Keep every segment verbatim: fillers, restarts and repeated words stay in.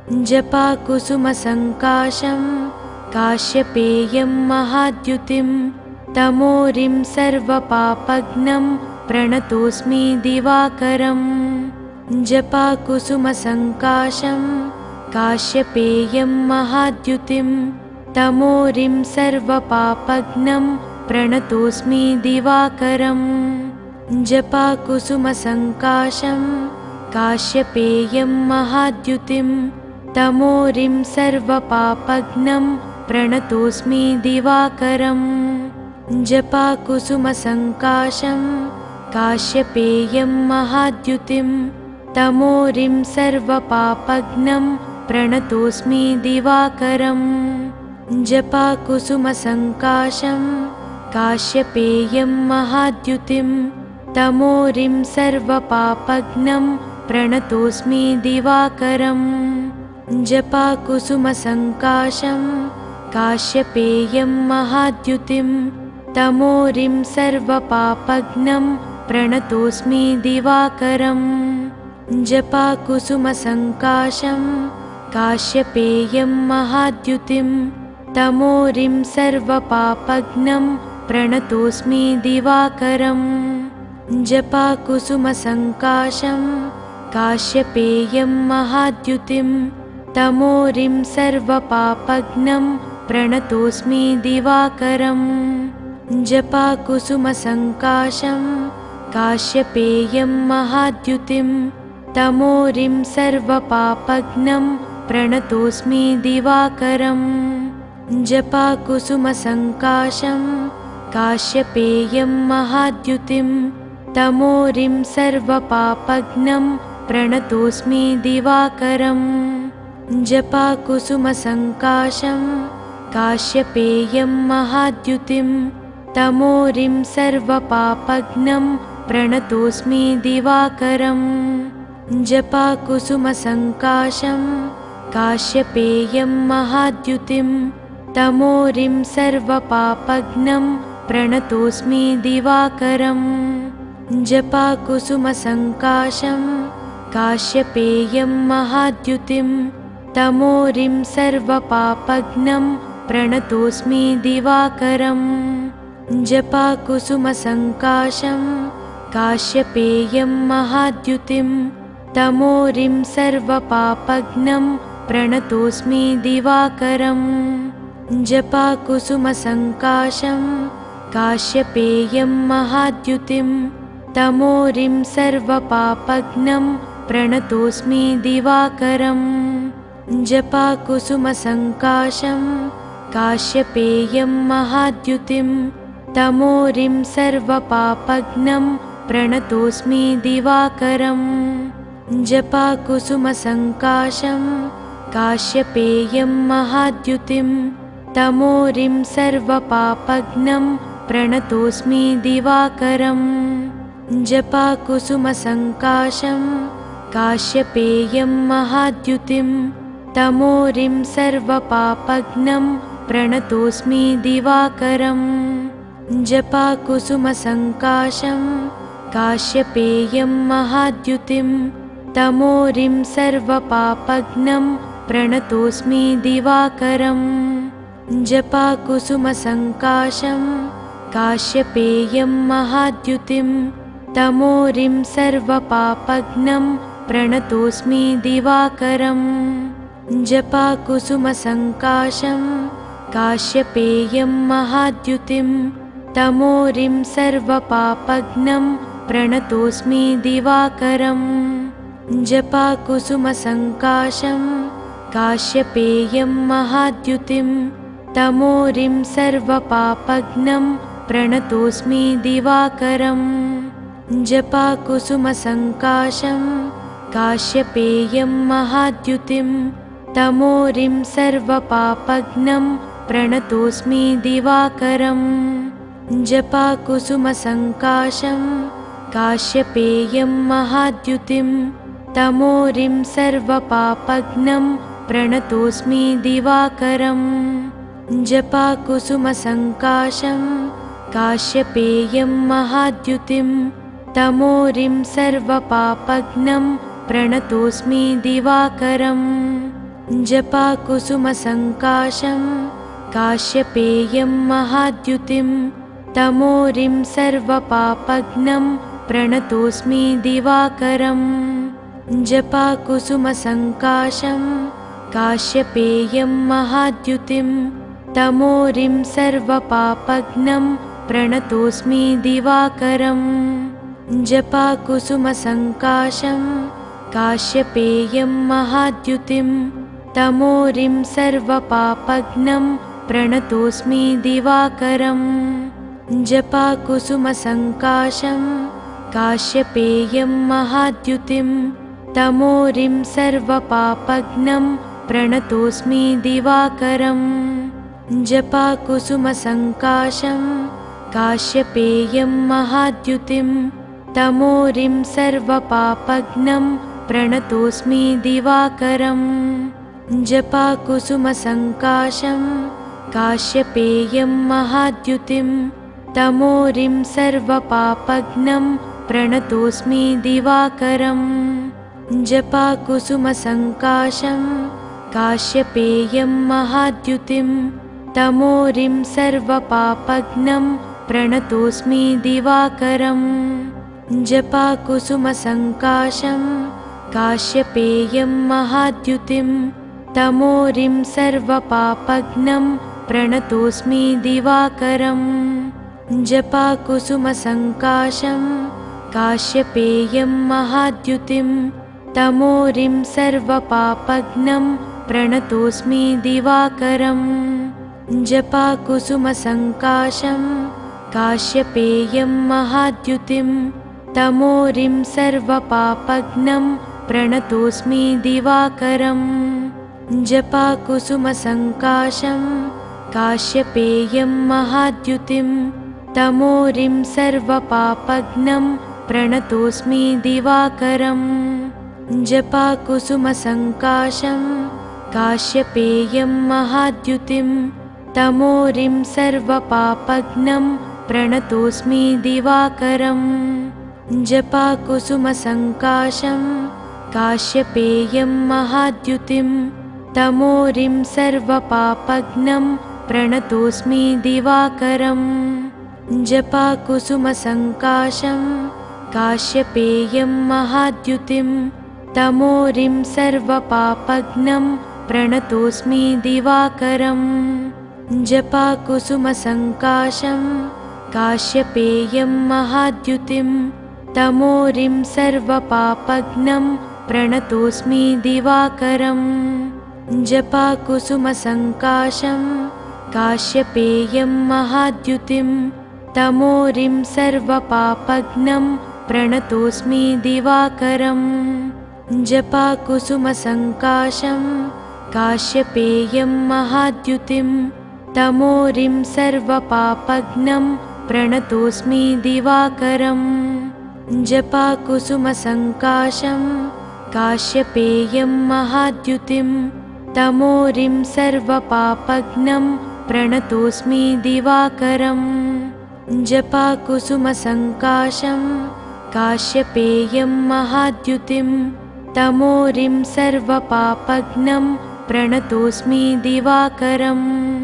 जपाकुसुमसङ्काशं काश्यपेयं महाद्युतिं तमोरिं सर्वपापघ्नं प्रणतोऽस्मि दिवाकरम्। जपाकुसुमसङ्काशं काश्यपेयं महाद्युतिं तमोरिं सर्वपापघ्नं प्रणतोऽस्मि दिवाकरम्। जपाकुसुमसङ्काशं काश्यपेयं महाद्युतिं तमोरिं सर्वपापघ्नं प्रणतोऽस्मि दिवाकरम्। जपाकुसुमसङ्काशं काश्यपेयं महाद्युतिं तमोरिं सर्वपापघ्नं प्रणतोऽस्मि दिवाकरम्। जपाकुसुमसङ्काशं काश्यपेयं महाद्युतिं तमोरिं सर्वपापघ्नं प्रणतोऽस्मि दिवाकरम्। जपाकुसुमसङ्काशं काश्यपेयं महाद्युतिं तमोरिं सर्वपापघ्नं प्रणतोऽस्मि दिवाकरम्। जपाकुसुमसङ्काशं काश्यपेयं महाद्युतिं तमोरिं सर्वपापघ्नं प्रणतोऽस्मि दिवाकरम्। जपाकुसुमसङ्काशं काश्यपेयं महाद्युतिं तमोरिं सर्वपापघ्नं प्रणतोऽस्मि दिवाकरम्। जपाकुसुमसङ्काशं काश्यपेयं महाद्युतिं तमोरिं सर्वपापघ्नं प्रणतोऽस्मि दिवाकरम्। जपाकुसुमसङ्काशं काश्यपेयं महाद्युतिं तमोरिं सर्वपापघ्नं प्रणतोऽस्मि दिवाकरम्। जपाकुसुमसङ्काशं काश्यपेयं महाद्युतिं तमोरिं सर्वपापघ्नं प्रणतोऽस्मि दिवाकरम्। जपाकुसुमसङ्काशं काश्यपेयं महाद्युतिं तमोरिं सर्वपापघ्नं प्रणतोऽस्मि दिवाकरम्। जपाकुसुमसङ्काशं काश्यपेयं महाद्युतिं तमोरिं सर्वपापघ्नं प्रणतोऽस्मि दिवाकरम्। जपाकुसुमसङ्काशं काश्यपेयं महाद्युतिं तमोरिं सर्वपापघ्नं प्रणतोऽस्मि दिवाकरम्। जपाकुसुमसङ्काशं काश्यपेयं महाद्युतिं तमोरिं सर्वपापघ्नं प्रणतोऽस्मि दिवाकरम्। जपाकुसुमसङ्काशं काश्यपेयं महाद्युतिं तमोरिं सर्वपापघ्नं प्रणतोऽस्मि दिवाकरम्। जपाकुसुमसङ्काशं काश्यपेयं महाद्युतिं तमोरिं सर्वपापघ्नं प्रणतोऽस्मि दिवाकरम्। जपाकुसुमसङ्काशं काश्यपेयं महाद्युतिं तमोरिं सर्वपापघ्नं प्रणतोऽस्मि दिवाकरम्। जपाकुसुमसङ्काशं काश्यपेयं महाद्युतिं तमोरिं सर्वपापघ्नं प्रणतोऽस्मि दिवाकरम्। जपाकुसुमसङ्काशं काश्यपेयं महाद्युतिं तमोरिं सर्वपापघ्नं प्रणतोऽस्मि दिवाकरम्। जपाकुसुमसङ्काशं काश्यपेयं महाद्युतिं तमोरिं सर्वपापघ्नं प्रणतोऽस्मि दिवाकरम्। जपाकुसुमसङ्काशं काश्यपेयं महाद्युतिं तमोरिं सर्वपापघ्नं प्रणतोऽस्मि दिवाकरम्। जपाकुसुमसङ्काशं काश्यपेयं महाद्युतिं तमोरिं सर्वपापघ्नं प्रणतोऽस्मि दिवाकरम्। जपाकुसुमसङ्काशं काश्यपेयं महाद्युतिं तमोरिं सर्वपापघ्नं प्रणतोऽस्मि दिवाकरम्। जपाकुसुमसङ्काशं काश्यपेयं महाद्युतिं तमोरिं सर्वपापघ्नं प्रणतोऽस्मि दिवाकरम्। जपाकुसुमसङ्काशं काश्यपेयं महाद्युतिं तमोरिं सर्वपापघ्नं प्रणतोऽस्मि दिवाकरम् जपाकुसुमसङ्काशं काश्यपेयं महाद्युतिं तमोरिं सर्वपापघ्नं प्रणतोऽस्मि दिवाकरम् जपाकुसुमसङ्काशं काश्यपेयं महाद्युतिं तमोरिं सर्वपापघ्नं प्रणतोऽस्मि दिवाकरम् जपाकुसुमसङ्काशं काश्यपेयं महाद्युतिं तमोरिं सर्वपापघ्नं प्रणतोऽस्मि दिवाकरम् जपाकुसुमसङ्काशं काश्यपेयं महाद्युतिं तमोरिं सर्वपापघ्नं प्रणतोऽस्मि दिवाकरम् जपाकुसुमसङ्काशं काश्यपेयं महाद्युतिं तमोरिं सर्वपापघ्नं प्रणतोऽस्मि दिवाकरम् जपाकुसुमसङ्काशं काश्यपेयं महाद्युतिं तमोरिं सर्वपापघ्नं प्रणतोऽस्मि दिवाकरम् जपाकुसुमसङ्काशं काश्यपेयं महाद्युतिं तमोरिं सर्वपापघ्नं प्रणतोऽस्मि दिवाकरम् जपाकुसुमसङ्काशं काश्यपेयं महाद्युतिं तमोरिं सर्वपापघ्नं प्रणतोऽस्मि दिवाकरम् जपाकुसुमसङ्काशं काश्यपेयं महाद्युतिं तमोरिं सर्वपापघ्नं प्रणतोऽस्मि दिवाकरम् जपाकुसुमसङ्काशं काश्यपेयं महाद्युतिं तमोरिं सर्वपापघ्नं प्रणतोऽस्मि दिवाकरम् जपाकुसुमसङ्काशं काश्यपेयं महाद्युतिं तमोरिं सर्वपापघ्नं प्रणतोऽस्मि दिवाकरम् जपाकुसुमसङ्काशं काश्यपेयं महाद्युतिं तमोरिं सर्वपापघ्नं प्रणतोऽस्मि दिवाकरम् जपाकुसुमसङ्काशं काश्यपेयं महाद्युतिं तमोरिं सर्वपापघ्नं प्रणतोऽस्मि दिवाकरम् जपाकुसुमसङ्काशं काश्यपेयं महाद्युतिं तमोरिं सर्वपापघ्नं प्रणतोऽस्मि दिवाकरम् जपाकुसुमसङ्काशं काश्यपेयं महाद्युतिं तमोरिं सर्वपापघ्नं प्रणतोऽस्मि दिवाकरम् जपाकुसुमसङ्काशं काश्यपेयं महाद्युतिं तमोरिं सर्वपापघ्नं प्रणतोऽस्मि दिवाकरम् जपाकुसुमसङ्काशं काश्यपेयं महाद्युतिं तमोरिं सर्वपापघ्नं प्रणतोऽस्मि दिवाकरम् जपाकुसुमसङ्काशं काश्यपेयं महाद्युतिं तमोरिं सर्वपापघ्नं प्रणतोऽस्मि दिवाकरम्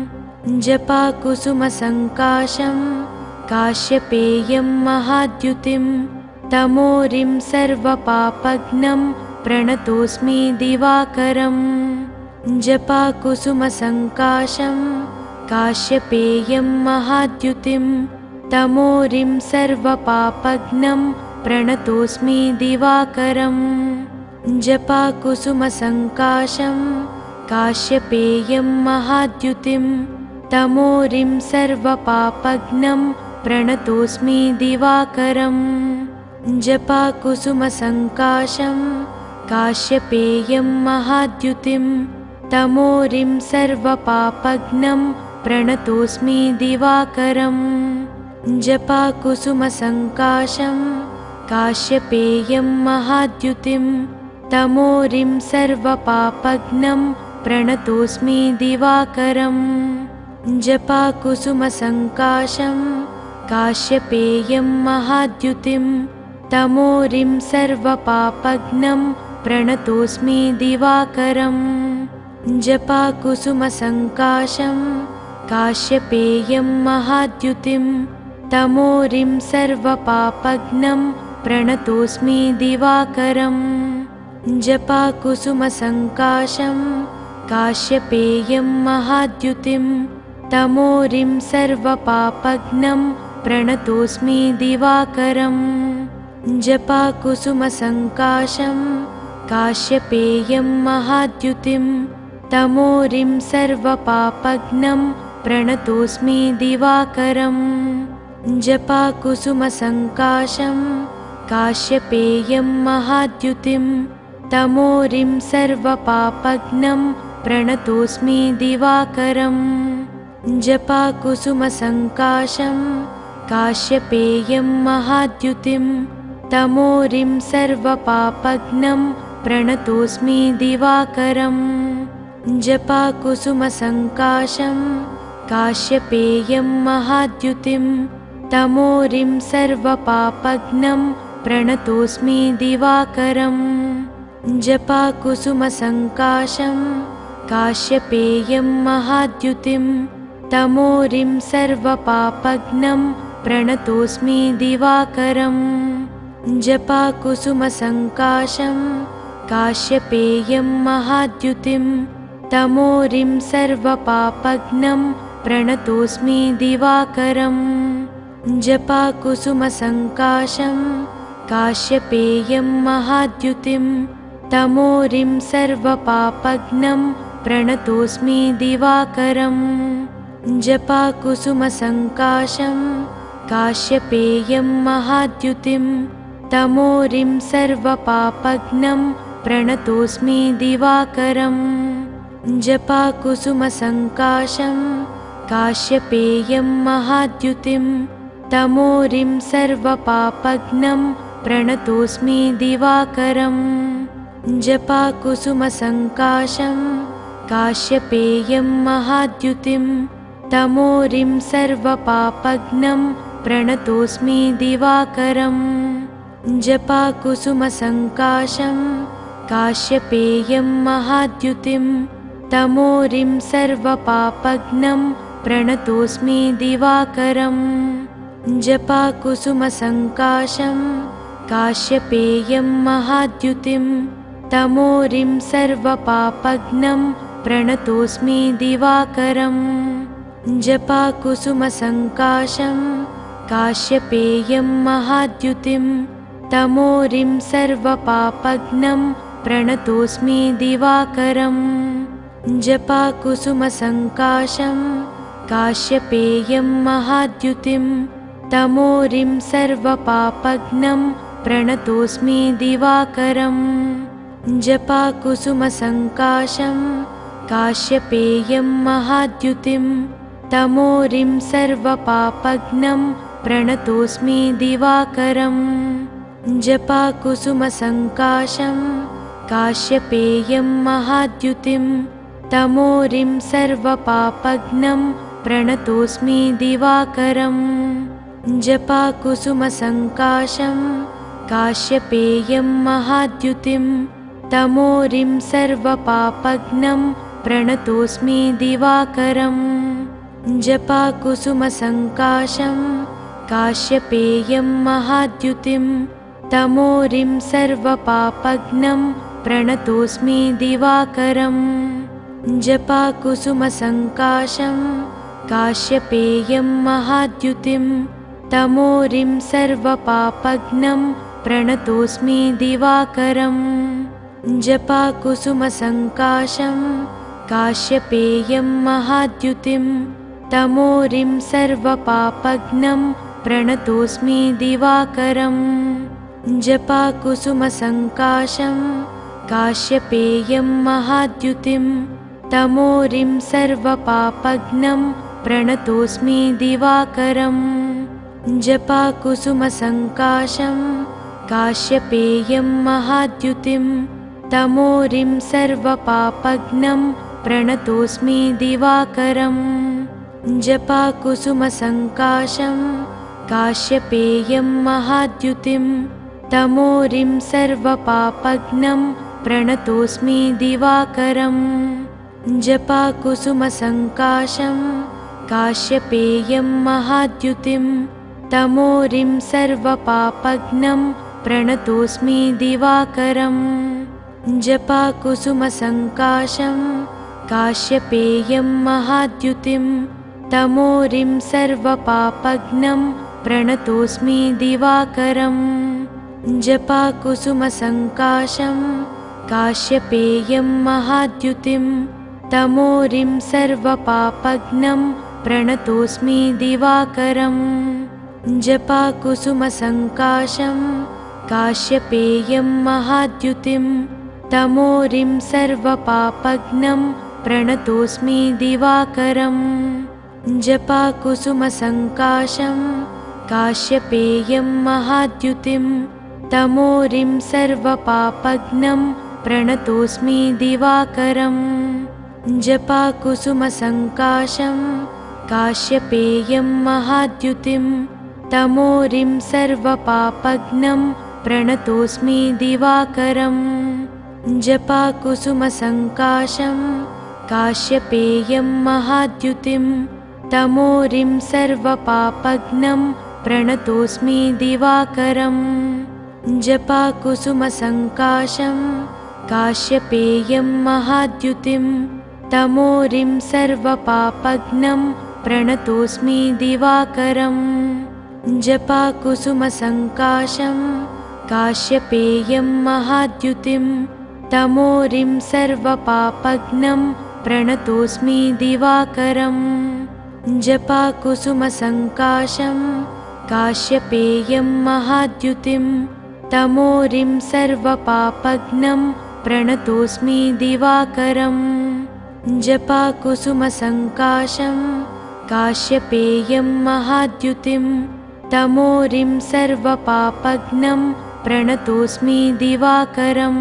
जपाकुसुमसङ्काशं काश्यपेयं महाद्युतिं तमोरिं सर्वपापघ्नं प्रणतोऽस्मि दिवाकरम् जपाकुसुमसङ्काशं काश्यपेयं महाद्युतिं तमोरिं सर्वपापघ्नं प्रणतोऽस्मि दिवाकरम् जपाकुसुमसङ्काशं काश्यपेयं महाद्युतिं तमोरिं सर्वपापघ्नं प्रणतोऽस्मि दिवाकरम् जपाकुसुमसङ्काशं काश्यपेयं महाद्युतिं तमोरिं सर्वपापघ्नं प्रणतोऽस्मि दिवाकरम् जपाकुसुमसङ्काशं काश्यपेयं महाद्युतिं तमोरिं सर्वपापघ्नं प्रणतोऽस्मि दिवाकरम् जपाकुसुमसङ्काशं काश्यपेयं महाद्युतिं तमोरिं सर्वपापघ्नं प्रणतोऽस्मि दिवाकरम् जपाकुसुमसङ्काशं काश्यपेयं महाद्युतिं तमोरिं सर्वपापघ्नं प्रणतोऽस्मि दिवाकरम् जपाकुसुमसङ्काशं काश्यपेयं महाद्युतिं तमोरिं सर्वपापघ्नं प्रणतोऽस्मि दिवाकरम् जपाकुसुमसङ्काशं काश्यपेयं महाद्युतिं तमोरिं सर्वपापघ्नं प्रणतोऽस्मि दिवाकरम् जपाकुसुमसङ्काशं काश्यपेयं महाद्युतिं तमोरिं सर्वपापघ्नं प्रणतोऽस्मि दिवाकरम् जपाकुसुमसङ्काशं काश्यपेयं महाद्युतिं तमोरिं सर्वपापघ्नं प्रणतोऽस्मि दिवाकरम् जपाकुसुमसङ्काशं काश्यपेयं महाद्युतिं तमोरिं सर्वपापघ्नं प्रणतोऽस्मि दिवाकरम् जपाकुसुमसङ्काशं काश्यपेयं महाद्युतिं तमोरिं सर्वपापघ्नं प्रणतोऽस्मि दिवाकरम् जपाकुसुमसङ्काशं काश्यपेयं महाद्युतिं तमोरिं सर्वपापघ्नं प्रणतोऽस्मि दिवाकरम् जपाकुसुमसङ्काशं काश्यपेयं महाद्युतिं तमोरिं सर्वपापघ्नं प्रणतोऽस्मि दिवाकरम् जपाकुसुमसङ्काशं काश्यपेयं महाद्युतिं तमोरिं सर्वपापघ्नं प्रणतोऽस्मि दिवाकरम् जपाकुसुमसङ्काशं काश्यपेयं महाद्युतिं तमोरिं सर्वपापघ्नं प्रणतोऽस्मि दिवाकरम् जपाकुसुमसङ्काशं काश्यपेयं महाद्युतिं तमोरिं सर्वपापघ्नं प्रणतोऽस्मि दिवाकरम् जपाकुसुमसङ्काशं काश्यपेयं महाद्युतिं तमोरिं सर्वपापघ्नं प्रणतोऽस्मि दिवाकरम् जपाकुसुमसङ्काशं काश्यपेयं महाद्युतिं तमोरिं सर्वपापघ्नं प्रणतोऽस्मि दिवाकरम् जपाकुसुमसङ्काशं काश्यपेयं महाद्युतिं तमोरिं सर्वपापघ्नं प्रणतोऽस्मि दिवाकरम् जपाकुसुमसङ्काशं काश्यपेयं महाद्युतिं तमोरिं सर्वपापघ्नं प्रणतोऽस्मि दिवाकरम् जपाकुसुमसङ्काशं काश्यपेयं महाद्युतिं तमोरिं सर्वपापघ्नं प्रणतोऽस्मि दिवाकरम् जपाकुसुमसङ्काशं काश्यपेयं महाद्युतिं तमोरिं सर्वपापघ्नं प्रणतोऽस्मि दिवाकरम् जपाकुसुमसङ्काशं काश्यपेयं महाद्युतिं तमोरिं सर्वपापघ्नं प्रणतोऽस्मि दिवाकरम् जपाकुसुमसङ्काशं काश्यपेयं महाद्युतिं तमोरिं सर्वपापघ्नं प्रणतोऽस्मि दिवाकरम् जपाकुसुमसङ्काशं काश्यपेयं महाद्युतिं तमोरिं सर्वपापघ्नं प्रणतोऽस्मि दिवाकरम् जपाकुसुमसङ्काशं काश्यपेयं महाद्युतिं तमोरिं सर्वपापघ्नं प्रणतोऽस्मि दिवाकरम् जपाकुसुमसङ्काशं काश्यपेयं महाद्युतिं तमोरिं सर्वपापघ्नं प्रणतोऽस्मि दिवाकरम् जपाकुसुमसङ्काशं काश्यपेयं महाद्युतिं तमोरिं सर्वपापघ्नं प्रणतोऽस्मि दिवाकरम् जपाकुसुमसङ्काशं काश्यपेयं महाद्युतिं तमोरिं सर्वपापघ्नं प्रणतोऽस्मि दिवाकरम् जपाकुसुमसङ्काशं काश्यपेयं महाद्युतिं तमोरिं सर्वपापघ्नं प्रणतोऽस्मि दिवाकरम् जपाकुसुमसङ्काशं काश्यपेयं महाद्युतिं तमोरिं सर्वपापघ्नं प्रणतोऽस्मि दिवाकरम् जपाकुसुमसङ्काशं काश्यपेयं महाद्युतिं तमोरिं सर्वपापघ्नं प्रणतोऽस्मि दिवाकरम् जपाकुसुमसङ्काशं काश्यपेयं महाद्युतिं तमोरिं सर्वपापघ्नं प्रणतोऽस्मि दिवाकरम् जपाकुसुमसङ्काशं काश्यपेयं महाद्युतिं तमोरिं सर्वपापघ्नं प्रणतोऽस्मि दिवाकरम् जपाकुसुमसङ्काशं काश्यपेयं महाद्युतिं तमोरिं सर्वपापघ्नं प्रणतोऽस्मि दिवाकरम् जपाकुसुमसङ्काशं काश्यपेयं महाद्युतिं तमोरिं सर्वपापघ्नं प्रणतोऽस्मि दिवाकरम् जपाकुसुमसङ्काशं काश्यपेयं महाद्युतिं तमोरिं सर्वपापघ्नं प्रणतोऽस्मि दिवाकरम् जपाकुसुमसङ्काशं काश्यपेयं महाद्युतिं तमोरिं सर्वपापघ्नं प्रणतोऽस्मि दिवाकरम् जपाकुसुमसङ्काशं काश्यपेयं महाद्युतिं तमोरिं सर्वपापघ्नं प्रणतोऽस्मि दिवाकरम् जपाकुसुमसङ्काशं काश्यपेयं महाद्युतिं तमोरिं सर्वपापघ्नं प्रणतोऽस्मि दिवाकरम्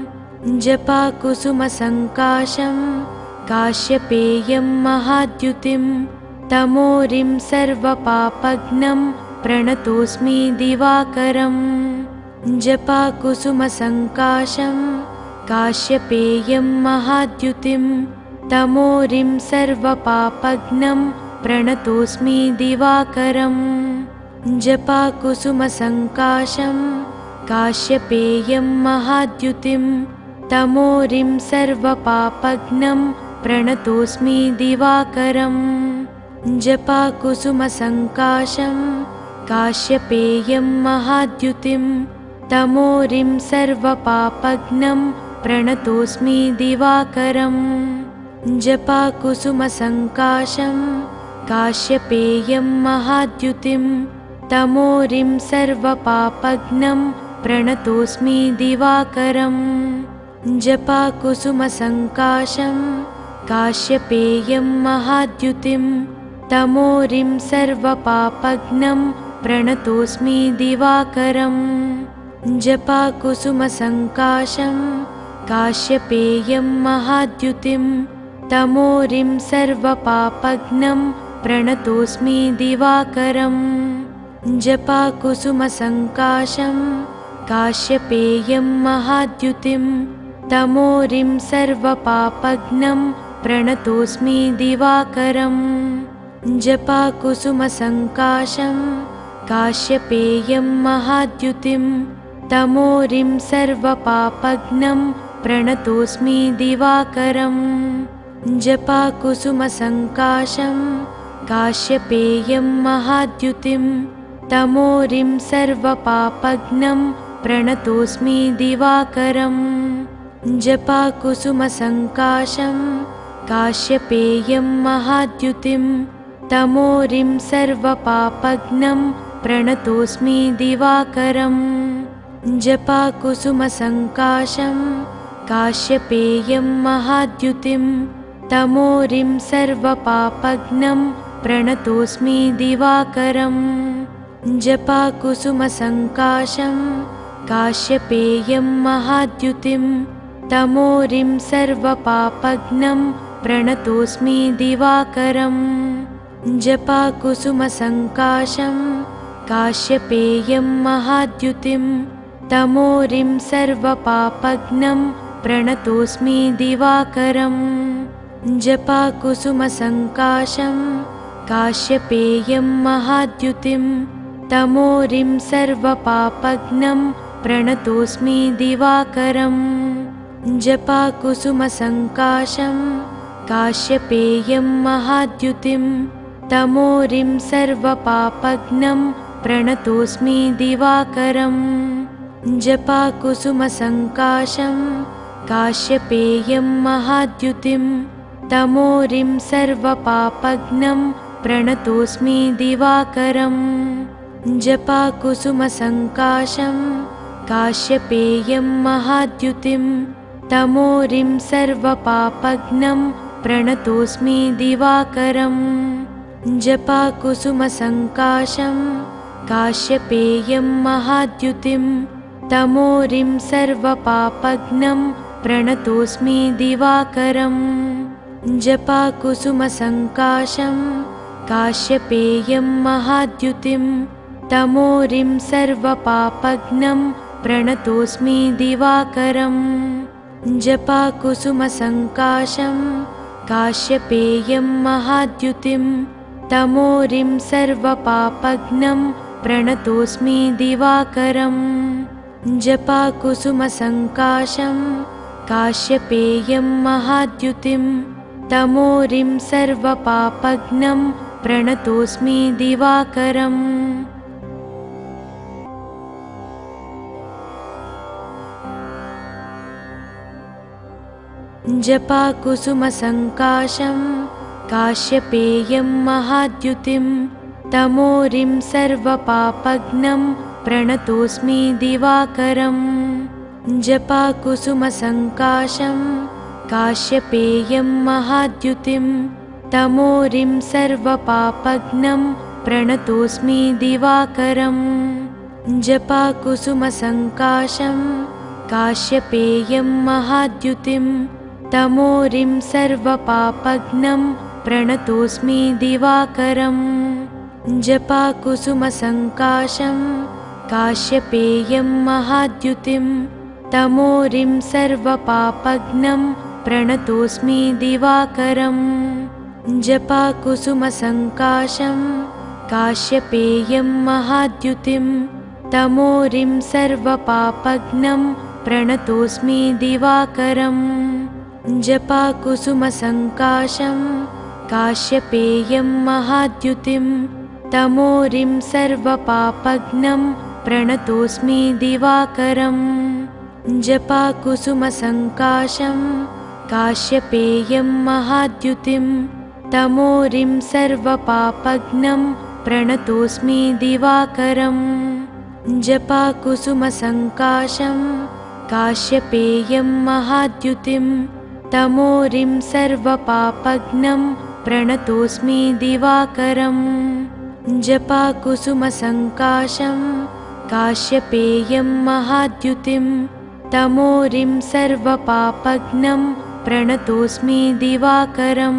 जपाकुसुमसङ्काशं काश्यपेयं महाद्युतिं तमोरिं सर्वपापघ्नं प्रणतोऽस्मि दिवाकरम् जपाकुसुमसङ्काशं काश्यपेयं महाद्युतिं तमोरिं सर्वपापघ्नं प्रणतोऽस्मि दिवाकरम् जपाकुसुमसङ्काशं काश्यपेयं महाद्युतिं तमोरिं सर्वपापघ्नं प्रणतोऽस्मि दिवाकरम् जपाकुसुमसङ्काशं काश्यपेयं महाद्युतिं तमोरिं सर्वपापघ्नं प्रणतोऽस्मि दिवाकरम् जपाकुसुमसङ्काशं काश्यपेयं महाद्युतिं तमोरिं सर्वपापघ्नं प्रणतोऽस्मि दिवाकरम् जपाकुसुमसङ्काशं काश्यपेयं महाद्युतिं तमोरिं सर्वपापघ्नं प्रणतोऽस्मि दिवाकरम् जपाकुसुमसङ्काशं काश्यपेयं महाद्युतिं तमोरिं सर्वपापघ्नं प्रणतोऽस्मि दिवाकरम् जपाकुसुमसङ्काशं काश्यपेयं महाद्युतिं तमोरिं सर्वपापघ्नं प्रणतोऽस्मि दिवाकरम् जपाकुसुमसङ्काशं काश्यपेयं महाद्युतिं तमोरिं सर्वपापघ्नं प्रणतोऽस्मि दिवाकरम् जपाकुसुमसङ्काशं काश्यपेयं महाद्युतिं तमोरिं सर्वपापघ्नं प्रणतोऽस्मि दिवाकरम् जपाकुसुमसङ्काशं काश्यपेयं महाद्युतिं तमोरिं सर्वपापघ्नं प्रणतोऽस्मि दिवाकरम् जपाकुसुमसङ्काशं काश्यपेयं महाद्युतिं तमोरिं सर्वपापघ्नं प्रणतोऽस्मि दिवाकरम् जपाकुसुमसङ्काशं काश्यपेयं महाद्युतिं तमोरिं सर्वपापघ्नं प्रणतोऽस्मि दिवाकरम् जपाकुसुमसङ्काशं काश्यपेयं महाद्युतिं तमोरिं सर्वपापघ्नं प्रणतोऽस्मि दिवाकरम् जपाकुसुमसङ्काशं काश्यपेयं महाद्युतिं तमोरिं सर्वपापघ्नं प्रणतोऽस्मि दिवाकरम् जपाकुसुमसङ्काशं काश्यपेयं महाद्युतिं तमोरिं सर्वपापघ्नं प्रणतोऽस्मि दिवाकरम् जपाकुसुमसङ्काशं काश्यपेयं महाद्युतिं तमोरिं सर्वपापघ्नं प्रणतोऽस्मि दिवाकरम् जपाकुसुमसङ्काशं काश्यपेयं महाद्युतिं तमोरिं सर्वपापघ्नं प्रणतोऽस्मि दिवाकरम् जपाकुसुमसङ्काशं काश्यपेयं महाद्युतिं तमोरिं सर्वपापघ्नं प्रणतोऽस्मि दिवाकरम् जपाकुसुमसङ्काशं काश्यपेयं महाद्युतिं तमोरिं सर्वपापघ्नं प्रणतोऽस्मि दिवाकरम् जपाकुसुमसङ्काशं काश्यपेयं महाद्युतिं तमोरिं सर्वपापघ्नं प्रणतोऽस्मि दिवाकरम् जपाकुसुमसङ्काशं काश्यपेयं महाद्युतिं तमोरिं सर्वपापघ्नं प्रणतोऽस्मि दिवाकरम् जपाकुसुमसङ्काशं काश्यपेयं महाद्युतिं तमोरिं सर्वपापघ्नं प्रणतोऽस्मि दिवाकरम् जपाकुसुमसङ्काशं काश्यपेयं महाद्युतिं तमोरिं सर्वपापघ्नं प्रणतोऽस्मि दिवाकरम् जपाकुसुमसङ्काशं काश्यपेयं महाद्युतिं तमोरिं सर्वपापघ्नं प्रणतोऽस्मि दिवाकरम् जपाकुसुमसङ्काशं काश्यपेयं महाद्युतिं तमोरिं सर्वपापघ्नं प्रणतोऽस्मि दिवाकरम् जपाकुसुमसङ्काशं काश्यपेयं महाद्युतिं तमोरिं सर्वपापघ्नं प्रणतोऽस्मि दिवाकरम् जपाकुसुमसङ्काशं काश्यपेयं महाद्युतिं तमोरिं सर्वपापघ्नं प्रणतोऽस्मि दिवाकरम् जपाकुसुमसङ्काशं काश्यपेयं महाद्युतिं तमोरिं सर्वपापघ्नं प्रणतोऽस्मि दिवाकरम् जपाकुसुमसङ्काशं काश्यपेयं महाद्युतिं तमोरिं सर्वपापघ्नं प्रणतोऽस्मि दिवाकरम् जपाकुसुमसङ्काशं काश्यपेयं महाद्युतिं तमोरिं सर्वपापघ्नं प्रणतोऽस्मि दिवाकरम्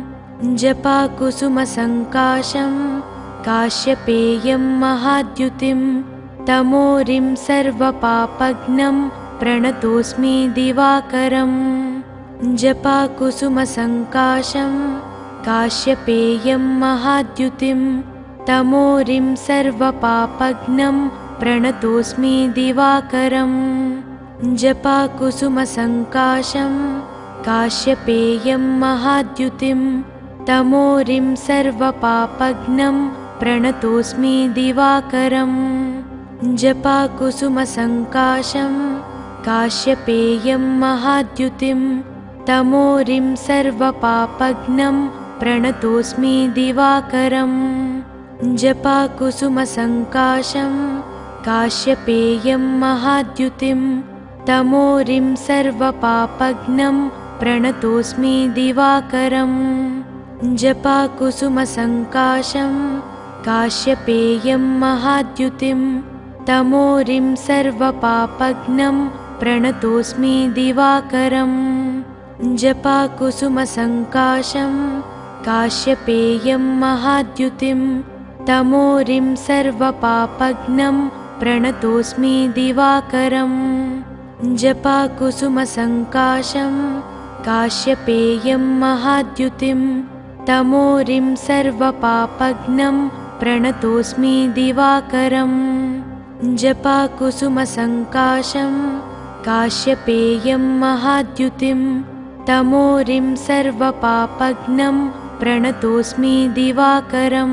जपाकुसुमसङ्काशं काश्यपेयं महाद्युतिं तमोरिं सर्वपापघ्नं प्रणतोऽस्मि दिवाकरम् जपाकुसुमसङ्काशं काश्यपेयं महाद्युतिं तमोरिं सर्वपापघ्नं प्रणतोऽस्मि दिवाकरम् जपाकुसुमसङ्काशं काश्यपेयं महाद्युतिं तमोरिं सर्वपापघ्नं प्रणतोऽस्मि दिवाकरम् जपाकुसुमसङ्काशं काश्यपेयं महाद्युतिं तमोरिं सर्वपापघ्नं प्रणतोऽस्मि दिवाकरम् जपाकुसुमसङ्काशं काश्यपेयं महाद्युतिं तमोरिं सर्वपापघ्नं प्रणतोऽस्मि दिवाकरम् जपाकुसुमसङ्काशं काश्यपेयं महाद्युतिं तमोरिं सर्वपापघ्नं प्रणतोऽस्मि दिवाकरम् जपाकुसुमसङ्काशं काश्यपेयं महाद्युतिं तमोरिं सर्वपापघ्नं प्रणतोऽस्मि दिवाकरम् जपाकुसुमसङ्काशं काश्यपेयं महाद्युतिं तमोरिं सर्वपापघ्नं प्रणतोऽस्मि दिवाकरम् जपाकुसुमसङ्काशं काश्यपेयं महाद्युतिं तमोरिं सर्वपापघ्नं प्रणतोऽस्मि दिवाकरम्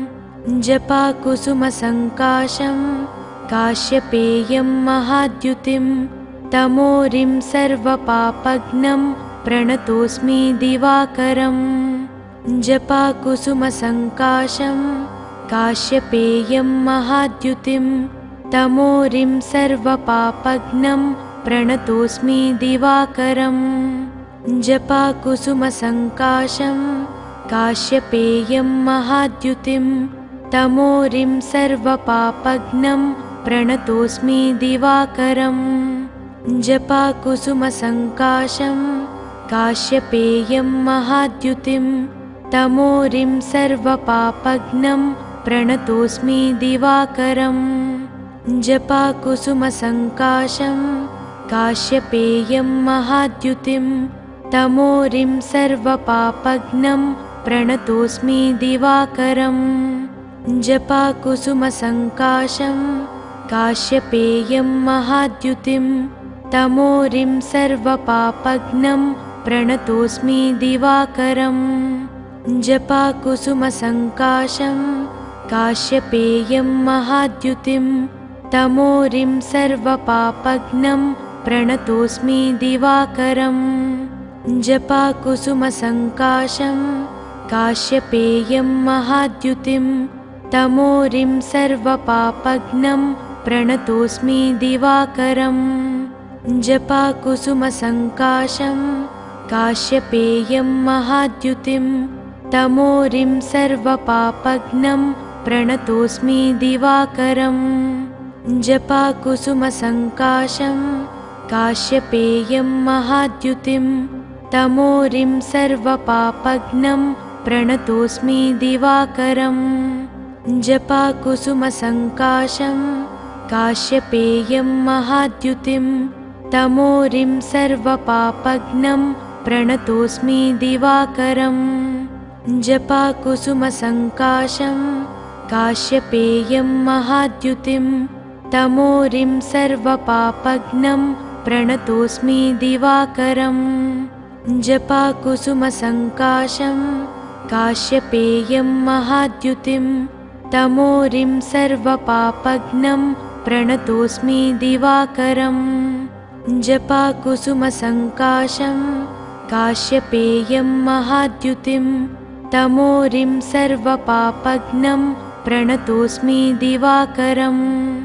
जपाकुसुमसङ्काशं काश्यपेयं महाद्युतिं तमोरिं सर्वपापघ्नं प्रणतोऽस्मि दिवाकरम् जपाकुसुमसङ्काशं काश्यपेयं महाद्युतिं तमोरिं सर्वपापघ्नं प्रणतोऽस्मि दिवाकरम् जपाकुसुमसङ्काशं काश्यपेयं महाद्युतिं तमोरिं सर्वपापघ्नं प्रणतोऽस्मि दिवाकरम् जपाकुसुमसङ्काशं काश्यपेयं महाद्युतिं तमोरिं सर्वपापघ्नं प्रणतोऽस्मि दिवाकरम् जपाकुसुमसङ्काशं काश्यपेयं महाद्युतिं तमोरिं सर्वपापघ्नं प्रणतोऽस्मि दिवाकरम् जपाकुसुमसङ्काशं काश्यपेयं महाद्युतिं तमोरिं सर्वपापघ्नं प्रणतोऽस्मि दिवाकरम् जपाकुसुमसङ्काशं काश्यपेयं महाद्युतिं तमोरिं सर्वपापघ्नं प्रणतोऽस्मि दिवाकरम् जपाकुसुमसङ्काशं काश्यपेयं महाद्युतिं तमोरिं सर्वपापघ्नं प्रणतोऽस्मि दिवाकरम् जपाकुसुमसङ्काशं काश्यपेयं महाद्युतिं तमोरिं सर्वपापघ्नं प्रणतोऽस्मि दिवाकरम् जपाकुसुमसङ्काशं काश्यपेयं महाद्युतिं तमोरिं सर्वपापघ्नं प्रणतोऽस्मि दिवाकरम् जपाकुसुमसङ्काशं काश्यपेयं महाद्युतिं तमोरिं सर्वपापघ्नं प्रणतोऽस्मि दिवाकरम् जपाकुसुमसङ्काशं काश्यपेयं महाद्युतिं तमोरिं सर्वपापघ्नं प्रणतोऽस्मि दिवाकरम् जपाकुसुमसङ्काशं काश्यपेयं महाद्युतिं तमोरिं सर्वपापघ्नं प्रणतोऽस्मि दिवाकरम् जपाकुसुमसङ्काशं काश्यपेयं महाद्युतिं तमोरिं सर्वपापघ्नं प्रणतोऽस्मि दिवाकरम्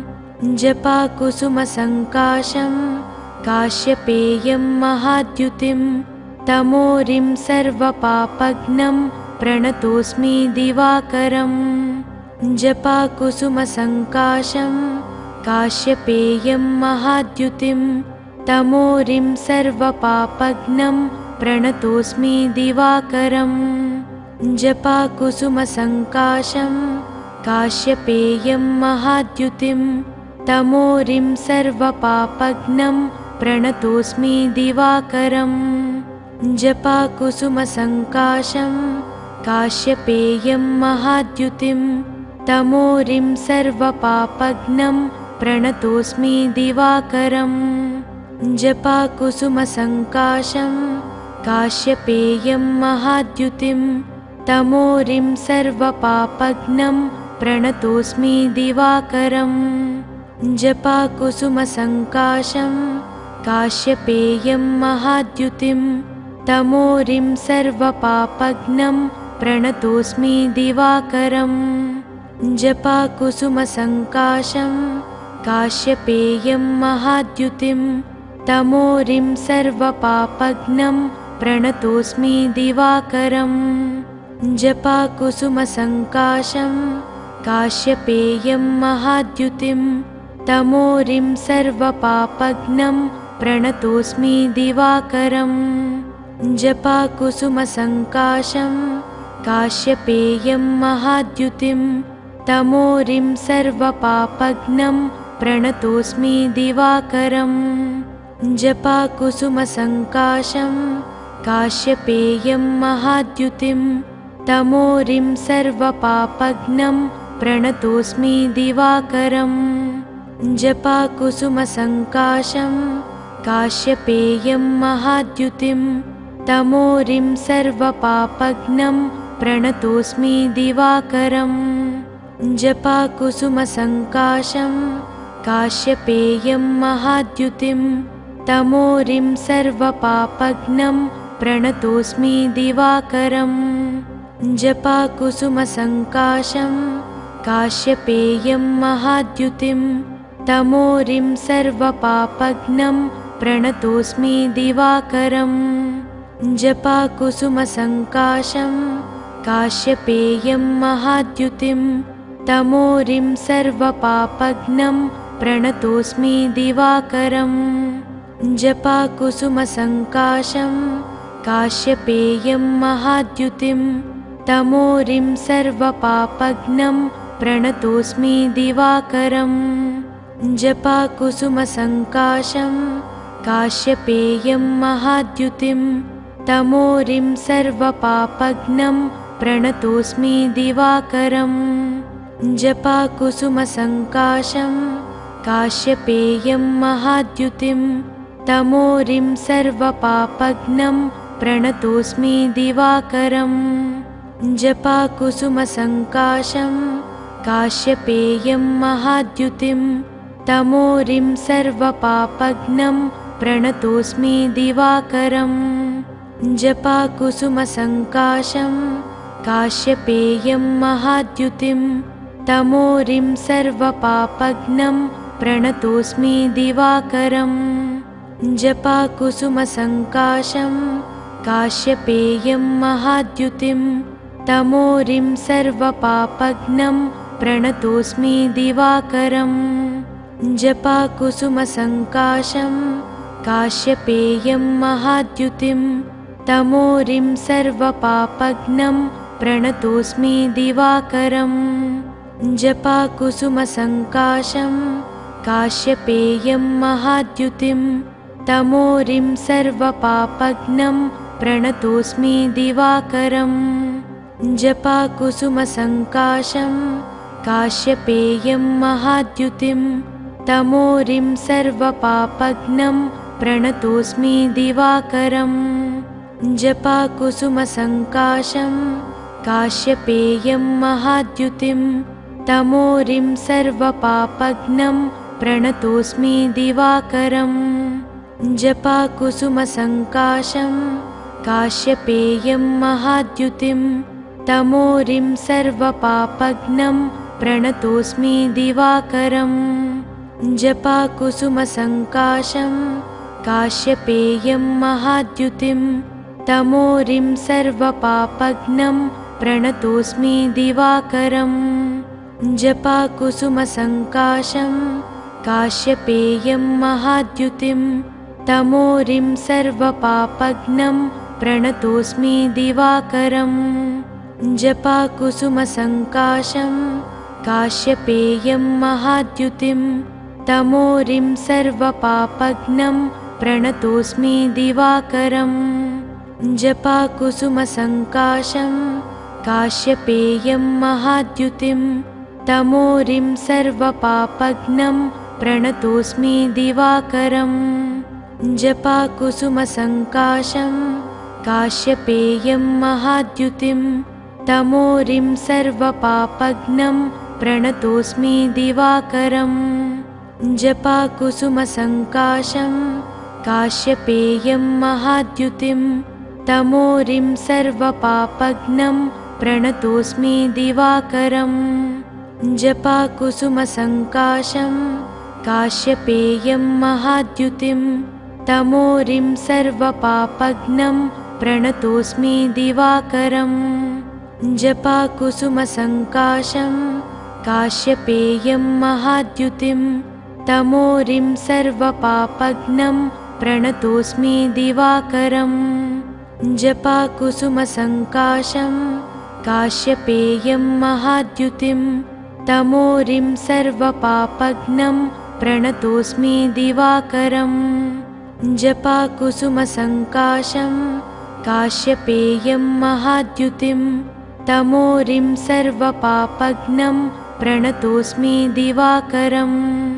जपाकुसुमसङ्काशं काश्यपेयं महाद्युतिं तमोरिं सर्वपापघ्नं प्रणतोऽस्मि दिवाकरम् जपाकुसुमसङ्काशं काश्यपेयं महाद्युतिं तमोरिं सर्वपापघ्नं प्रणतोऽस्मि दिवाकरम् जपाकुसुमसङ्काशं काश्यपेयं महाद्युतिं तमोरिं सर्वपापघ्नं प्रणतोऽस्मि दिवाकरम् जपाकुसुमसङ्काशं काश्यपेयं महाद्युतिं तमोरिं सर्वपापघ्नं प्रणतोऽस्मि दिवाकरम् जपाकुसुमसङ्काशं काश्यपेयं महाद्युतिं तमोरिं सर्वपापघ्नं प्रणतोऽस्मि दिवाकरम् जपाकुसुमसङ्काशं काश्यपेयं महाद्युतिं तमोरिं सर्वपापघ्नं प्रणतोऽस्मि दिवाकरम् जपाकुसुमसङ्काशं काश्यपेयं महाद्युतिं तमोरिं सर्वपापघ्नं प्रणतोऽस्मि दिवाकरम् जपाकुसुमसङ्काशं काश्यपेयं महाद्युतिं तमोरिं सर्वपापघ्नं प्रणतोऽस्मि दिवाकरम् जपाकुसुमसङ्काशं काश्यपेयं महाद्युतिं तमोरिं सर्वपापघ्नं प्रणतोऽस्मि दिवाकरम् जपाकुसुमसङ्काशं काश्यपेयं महाद्युतिं तमोरिं सर्वपापघ्नं प्रणतोऽस्मि दिवाकरम् जपाकुसुमसङ्काशं काश्यपेयं महाद्युतिं तमोरिं सर्वपापघ्नं प्रणतोऽस्मि दिवाकरम् जपाकुसुमसङ्काशं काश्यपेयं महाद्युतिं तमोरिं सर्वपापघ्नं प्रणतोऽस्मि दिवाकरम् जपाकुसुमसङ्काशं काश्यपेयं महाद्युतिं तमोरिं सर्वपापघ्नं प्रणतोऽस्मि दिवाकरम् जपाकुसुमसङ्काशं काश्यपेयं महाद्युतिं तमोरिं सर्वपापघ्नं प्रणतोऽस्मि दिवाकरम् जपाकुसुमसङ्काशं काश्यपेयं महाद्युतिं तमोरिं सर्वपापघ्नं प्रणतोऽस्मि दिवाकरम् जपाकुसुमसङ्काशं काश्यपेयं महाद्युतिं तमोरिं सर्वपापघ्नं प्रणतोऽस्मि दिवाकरम् जपाकुसुमसङ्काशं काश्यपेयं महाद्युतिं तमोरिं सर्वपापघ्नं प्रणतोऽस्मि दिवाकरम् जपाकुसुमसङ्काशं काश्यपेयं महाद्युतिं तमोरिं सर्वपापघ्नं प्रणतोऽस्मि दिवाकरम् जपाकुसुमसङ्काशं काश्यपेयं महाद्युतिं तमोरिं सर्वपापघ्नं प्रणतोऽस्मि दिवाकरम् जपाकुसुमसङ्काशं काश्यपेयं महाद्युतिं तमोरिं सर्वपापघ्नं प्रणतोऽस्मि दिवाकरम् जपाकुसुमसङ्काशं काश्यपेयं महाद्युतिं तमोरिं सर्वपापघ्नं प्रणतोऽस्मि दिवाकरम् जपाकुसुमसङ्काशं काश्यपेयं महाद्युतिं तमोरिं सर्वपापघ्नं प्रणतोऽस्मि दिवाकरम् जपाकुसुमसङ्काशं काश्यपेयं महाद्युतिं तमोरिं सर्वपापघ्नं प्रणतोऽस्मि दिवाकरम् जपाकुसुमसङ्काशं काश्यपेयं महाद्युतिं तमोरिं सर्वपापघ्नं प्रणतोऽस्मि दिवाकरम् जपाकुसुमसङ्काशं काश्यपेयं महाद्युतिं तमोरिं सर्वपापघ्नं प्रणतोऽस्मि दिवाकरम् जपाकुसुमसङ्काशं काश्यपेयं महाद्युतिं तमोरिं सर्वपापघ्नं प्रणतोऽस्मि दिवाकरम् जपाकुसुमसङ्काशं काश्यपेयं महाद्युतिं तमोरिं सर्वपापघ्नं प्रणतोऽस्मि दिवाकरम् जपाकुसुमसङ्काशं काश्यपेयं महाद्युतिं तमोरिं सर्वपापघ्नं प्रणतोऽस्मि दिवाकरम् जपाकुसुमसङ्काशं काश्यपेयं महाद्युतिं तमोरिं सर्वपापघ्नं प्रणतोऽस्मि दिवाकरम् जपाकुसुमसङ्काशं काश्यपेयं महाद्युतिं तमोरिं सर्वपापघ्नं प्रणतोऽस्मि दिवाकरम् जपाकुसुमसङ्काशं काश्यपेयं महाद्युतिं तमोरिं सर्वपापघ्नं प्रणतोऽस्मि दिवाकरम् जपाकुसुमसङ्काशं काश्यपेयं महाद्युतिं तमोरिं सर्वपापघ्नं प्रणतोऽस्मि दिवाकरम् जपाकुसुमसङ्काशं काश्यपेयं महाद्युतिं तमोरिं सर्वपापघ्नं प्रणतोऽस्मि दिवाकरम् जपाकुसुमसङ्काशं काश्यपेयं महाद्युतिं तमोरिं सर्वपापघ्नं प्रणतोऽस्मि दिवाकरम् जपाकुसुमसङ्काशं काश्यपेयं महाद्युतिं तमोरिं सर्वपापघ्नं प्रणतोऽस्मि दिवाकरम्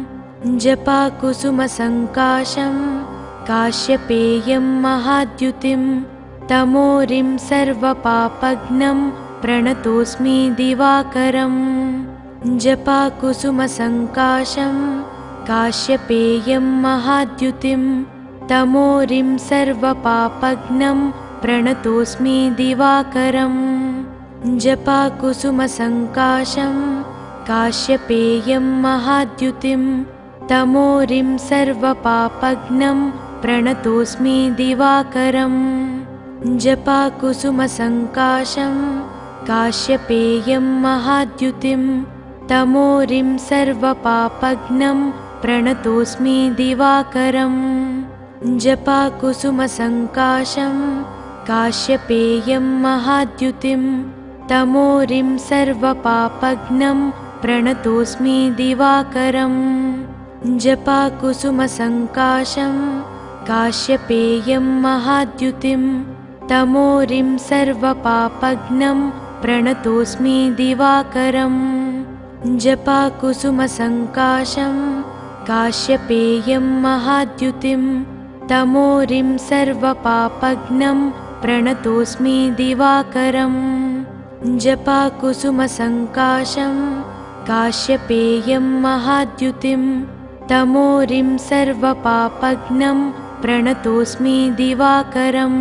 जपाकुसुमसङ्काशं काश्यपेयं महाद्युतिं तमोरिं सर्वपापघ्नं प्रणतोऽस्मि दिवाकरम् जपाकुसुमसङ्काशं काश्यपेयं महाद्युतिं तमोरिं सर्वपापघ्नं प्रणतोऽस्मि दिवाकरम् जपाकुसुमसङ्काशं काश्यपेयं महाद्युतिं तमोरिं सर्वपापघ्नं प्रणतोऽस्मि दिवाकरम् जपाकुसुमसङ्काशं काश्यपेयं महाद्युतिं तमोरिं सर्वपापघ्नं प्रणतोऽस्मि दिवाकरम् जपाकुसुमसङ्काशं काश्यपेयं महाद्युतिं तमोरिं सर्वपापघ्नं प्रणतोऽस्मि दिवाकरम् जपाकुसुमसङ्काशं काश्यपेयं महाद्युतिं तमोरिं सर्वपापघ्नं प्रणतोऽस्मि दिवाकरम् जपाकुसुमसङ्काशं काश्यपेयं महाद्युतिं तमोरिं सर्वपापघ्नं प्रणतोऽस्मि दिवाकरम् जपाकुसुमसङ्काशं काश्यपेयं महाद्युतिं तमोरिं सर्वपापघ्नं प्रणतोऽस्मि दिवाकरम्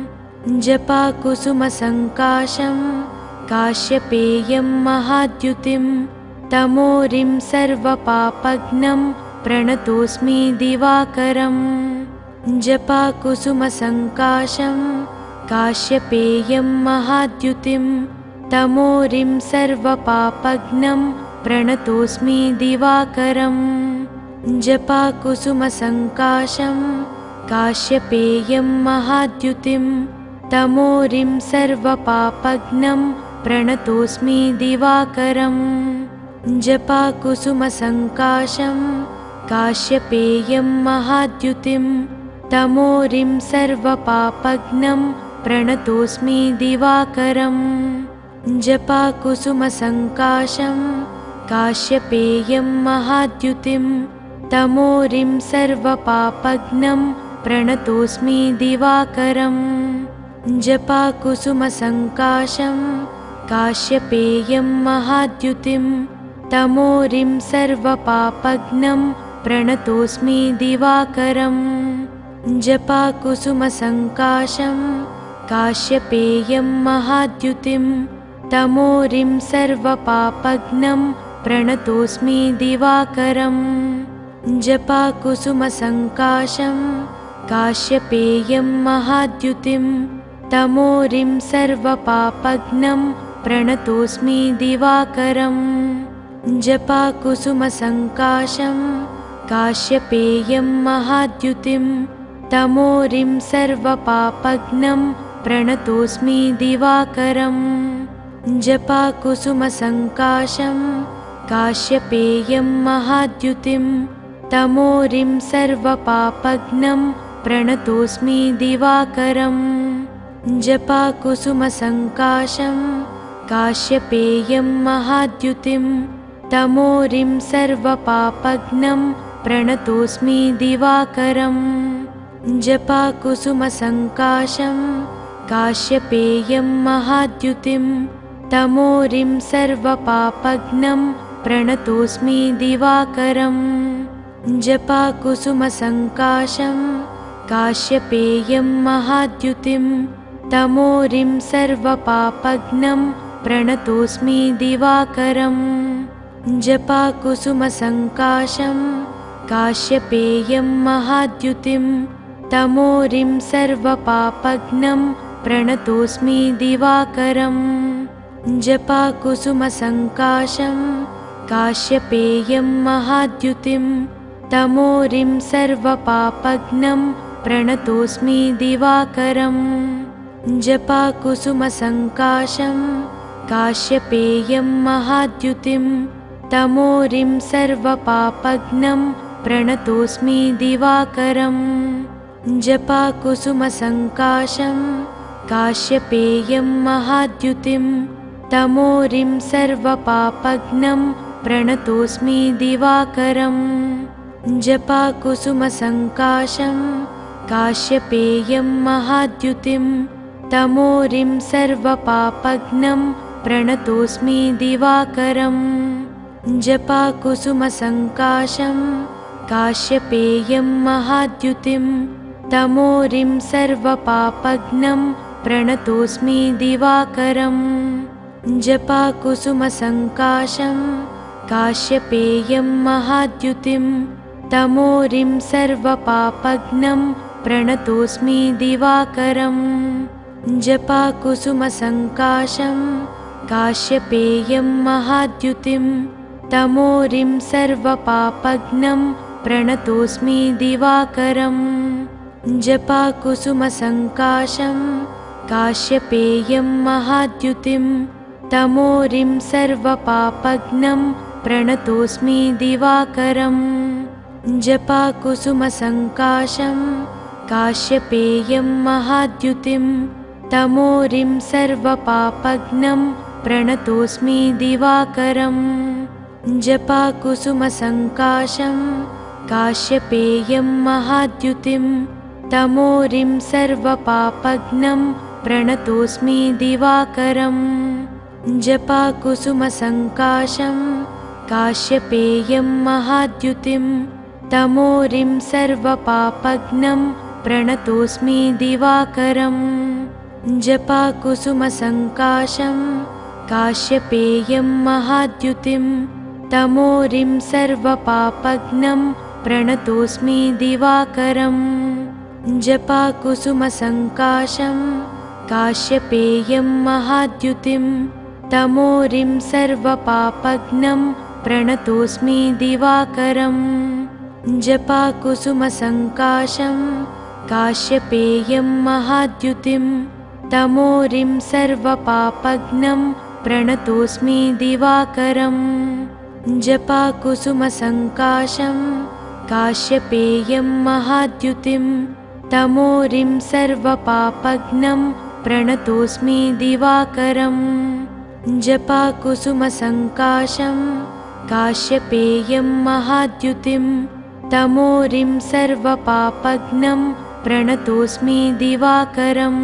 जपाकुसुमसङ्काशं काश्यपेयं महाद्युतिं तमोरिं सर्वपापघ्नं प्रणतोऽस्मि दिवाकरम् जपाकुसुमसङ्काशं काश्यपेयं महाद्युतिं तमोरिं सर्वपापघ्नं प्रणतोऽस्मि दिवाकरम् जपाकुसुमसङ्काशं काश्यपेयं महाद्युतिं तमोरिं सर्वपापघ्नं प्रणतोऽस्मि दिवाकरम् जपाकुसुमसङ्काशं काश्यपेयं महाद्युतिं तमोरिं सर्वपापघ्नं प्रणतोऽस्मि दिवाकरम् जपाकुसुमसङ्काशं काश्यपेयं महाद्युतिं तमोरिं सर्वपापघ्नं प्रणतोऽस्मि दिवाकरम् जपाकुसुमसङ्काशं काश्यपेयं महाद्युतिं तमोरिं सर्वपापघ्नं प्रणतोऽस्मि दिवाकरम् जपाकुसुमसङ्काशं काश्यपेयं महाद्युतिं तमोरिं सर्वपापघ्नं प्रणतोऽस्मि दिवाकरम् जपाकुसुमसङ्काशं काश्यपेयं महाद्युतिं तमोरिं सर्वपापघ्नं प्रणतोऽस्मि दिवाकरम् जपाकुसुमसङ्काशं काश्यपेयं महाद्युतिं तमोरिं सर्वपापघ्नं प्रणतोऽस्मि दिवाकरम् जपाकुसुमसङ्काशं काश्यपेयं महाद्युतिं तमोरिं सर्वपापघ्नं प्रणतोऽस्मि दिवाकरम् जपाकुसुमसङ्काशं काश्यपेयं महाद्युतिं तमोरिं सर्वपापघ्नं प्रणतोऽस्मि दिवाकरम् जपाकुसुमसङ्काशं काश्यपेयं महाद्युतिं तमोरिं सर्वपापघ्नं प्रणतोऽस्मि दिवाकरम् जपाकुसुमसङ्काशं काश्यपेयं महाद्युतिं तमोरिं सर्वपापघ्नं प्रणतोऽस्मि दिवाकरम् जपाकुसुमसङ्काशं काश्यपेयं महाद्युतिं तमोरिं सर्वपापघ्नं प्रणतोऽस्मि दिवाकरम् जपाकुसुमसङ्काशं काश्यपेयं महाद्युतिं तमोरिं सर्वपापघ्नं प्रणतोऽस्मि दिवाकरम् जपाकुसुमसङ्काशं काश्यपेयं महाद्युतिं तमोरिं सर्वपापघ्नं प्रणतोऽस्मि दिवाकरम् जपाकुसुमसङ्काशं काश्यपेयं महाद्युतिं तमोरिं सर्वपापघ्नं प्रणतोऽस्मि दिवाकरम् जपाकुसुमसङ्काशं काश्यपेयं महाद्युतिं तमोरिं सर्वपापघ्नं प्रणतोऽस्मि दिवाकरम् जपाकुसुमसङ्काशं काश्यपेयं महाद्युतिं तमोरिं सर्वपापघ्नं प्रणतोऽस्मि दिवाकरम् जपाकुसुमसङ्काशं काश्यपेयं महाद्युतिं तमोरिं सर्वपापघ्नं प्रणतोऽस्मि दिवाकरम् जपाकुसुमसङ्काशं काश्यपेयं महाद्युतिं तमोरिं सर्वपापघ्नं प्रणतोऽस्मि दिवाकरम् जपाकुसुमसङ्काशं काश्यपेयं महाद्युतिं तमोरिं सर्वपापघ्नं प्रणतोऽस्मि दिवाकरम् जपाकुसुमसङ्काशं काश्यपेयं महाद्युतिं तमोरिं सर्वपापघ्नं प्रणतोऽस्मि दिवाकरम् जपाकुसुमसङ्काशं काश्यपेयं महाद्युतिं तमोरिं सर्वपापघ्नं प्रणतोऽस्मि दिवाकरम् जपाकुसुमसङ्काशं काश्यपेयं महाद्युतिं तमोरिं सर्वपापघ्नं प्रणतोऽस्मि दिवाकरम् जपाकुसुमसङ्काशं काश्यपेयं महाद्युतिं तमोरिं सर्वपापघ्नं प्रणतोऽस्मि दिवाकरम् जपाकुसुमसङ्काशं काश्यपेयं महाद्युतिं तमोरिं सर्वपापघ्नं प्रणतोऽस्मि दिवाकरम् जपाकुसुमसङ्काशं काश्यपेयं महाद्युतिं तमोरिं सर्वपापघ्नं प्रणतोऽस्मि दिवाकरम् जपाकुसुमसङ्काशं काश्यपेयं महाद्युतिं तमोरिं सर्वपापघ्नं प्रणतोऽस्मि दिवाकरम् जपाकुसुमसङ्काशं काश्यपेयं महाद्युतिं तमोरिं सर्वपापघ्नं प्रणतोऽस्मि दिवाकरम्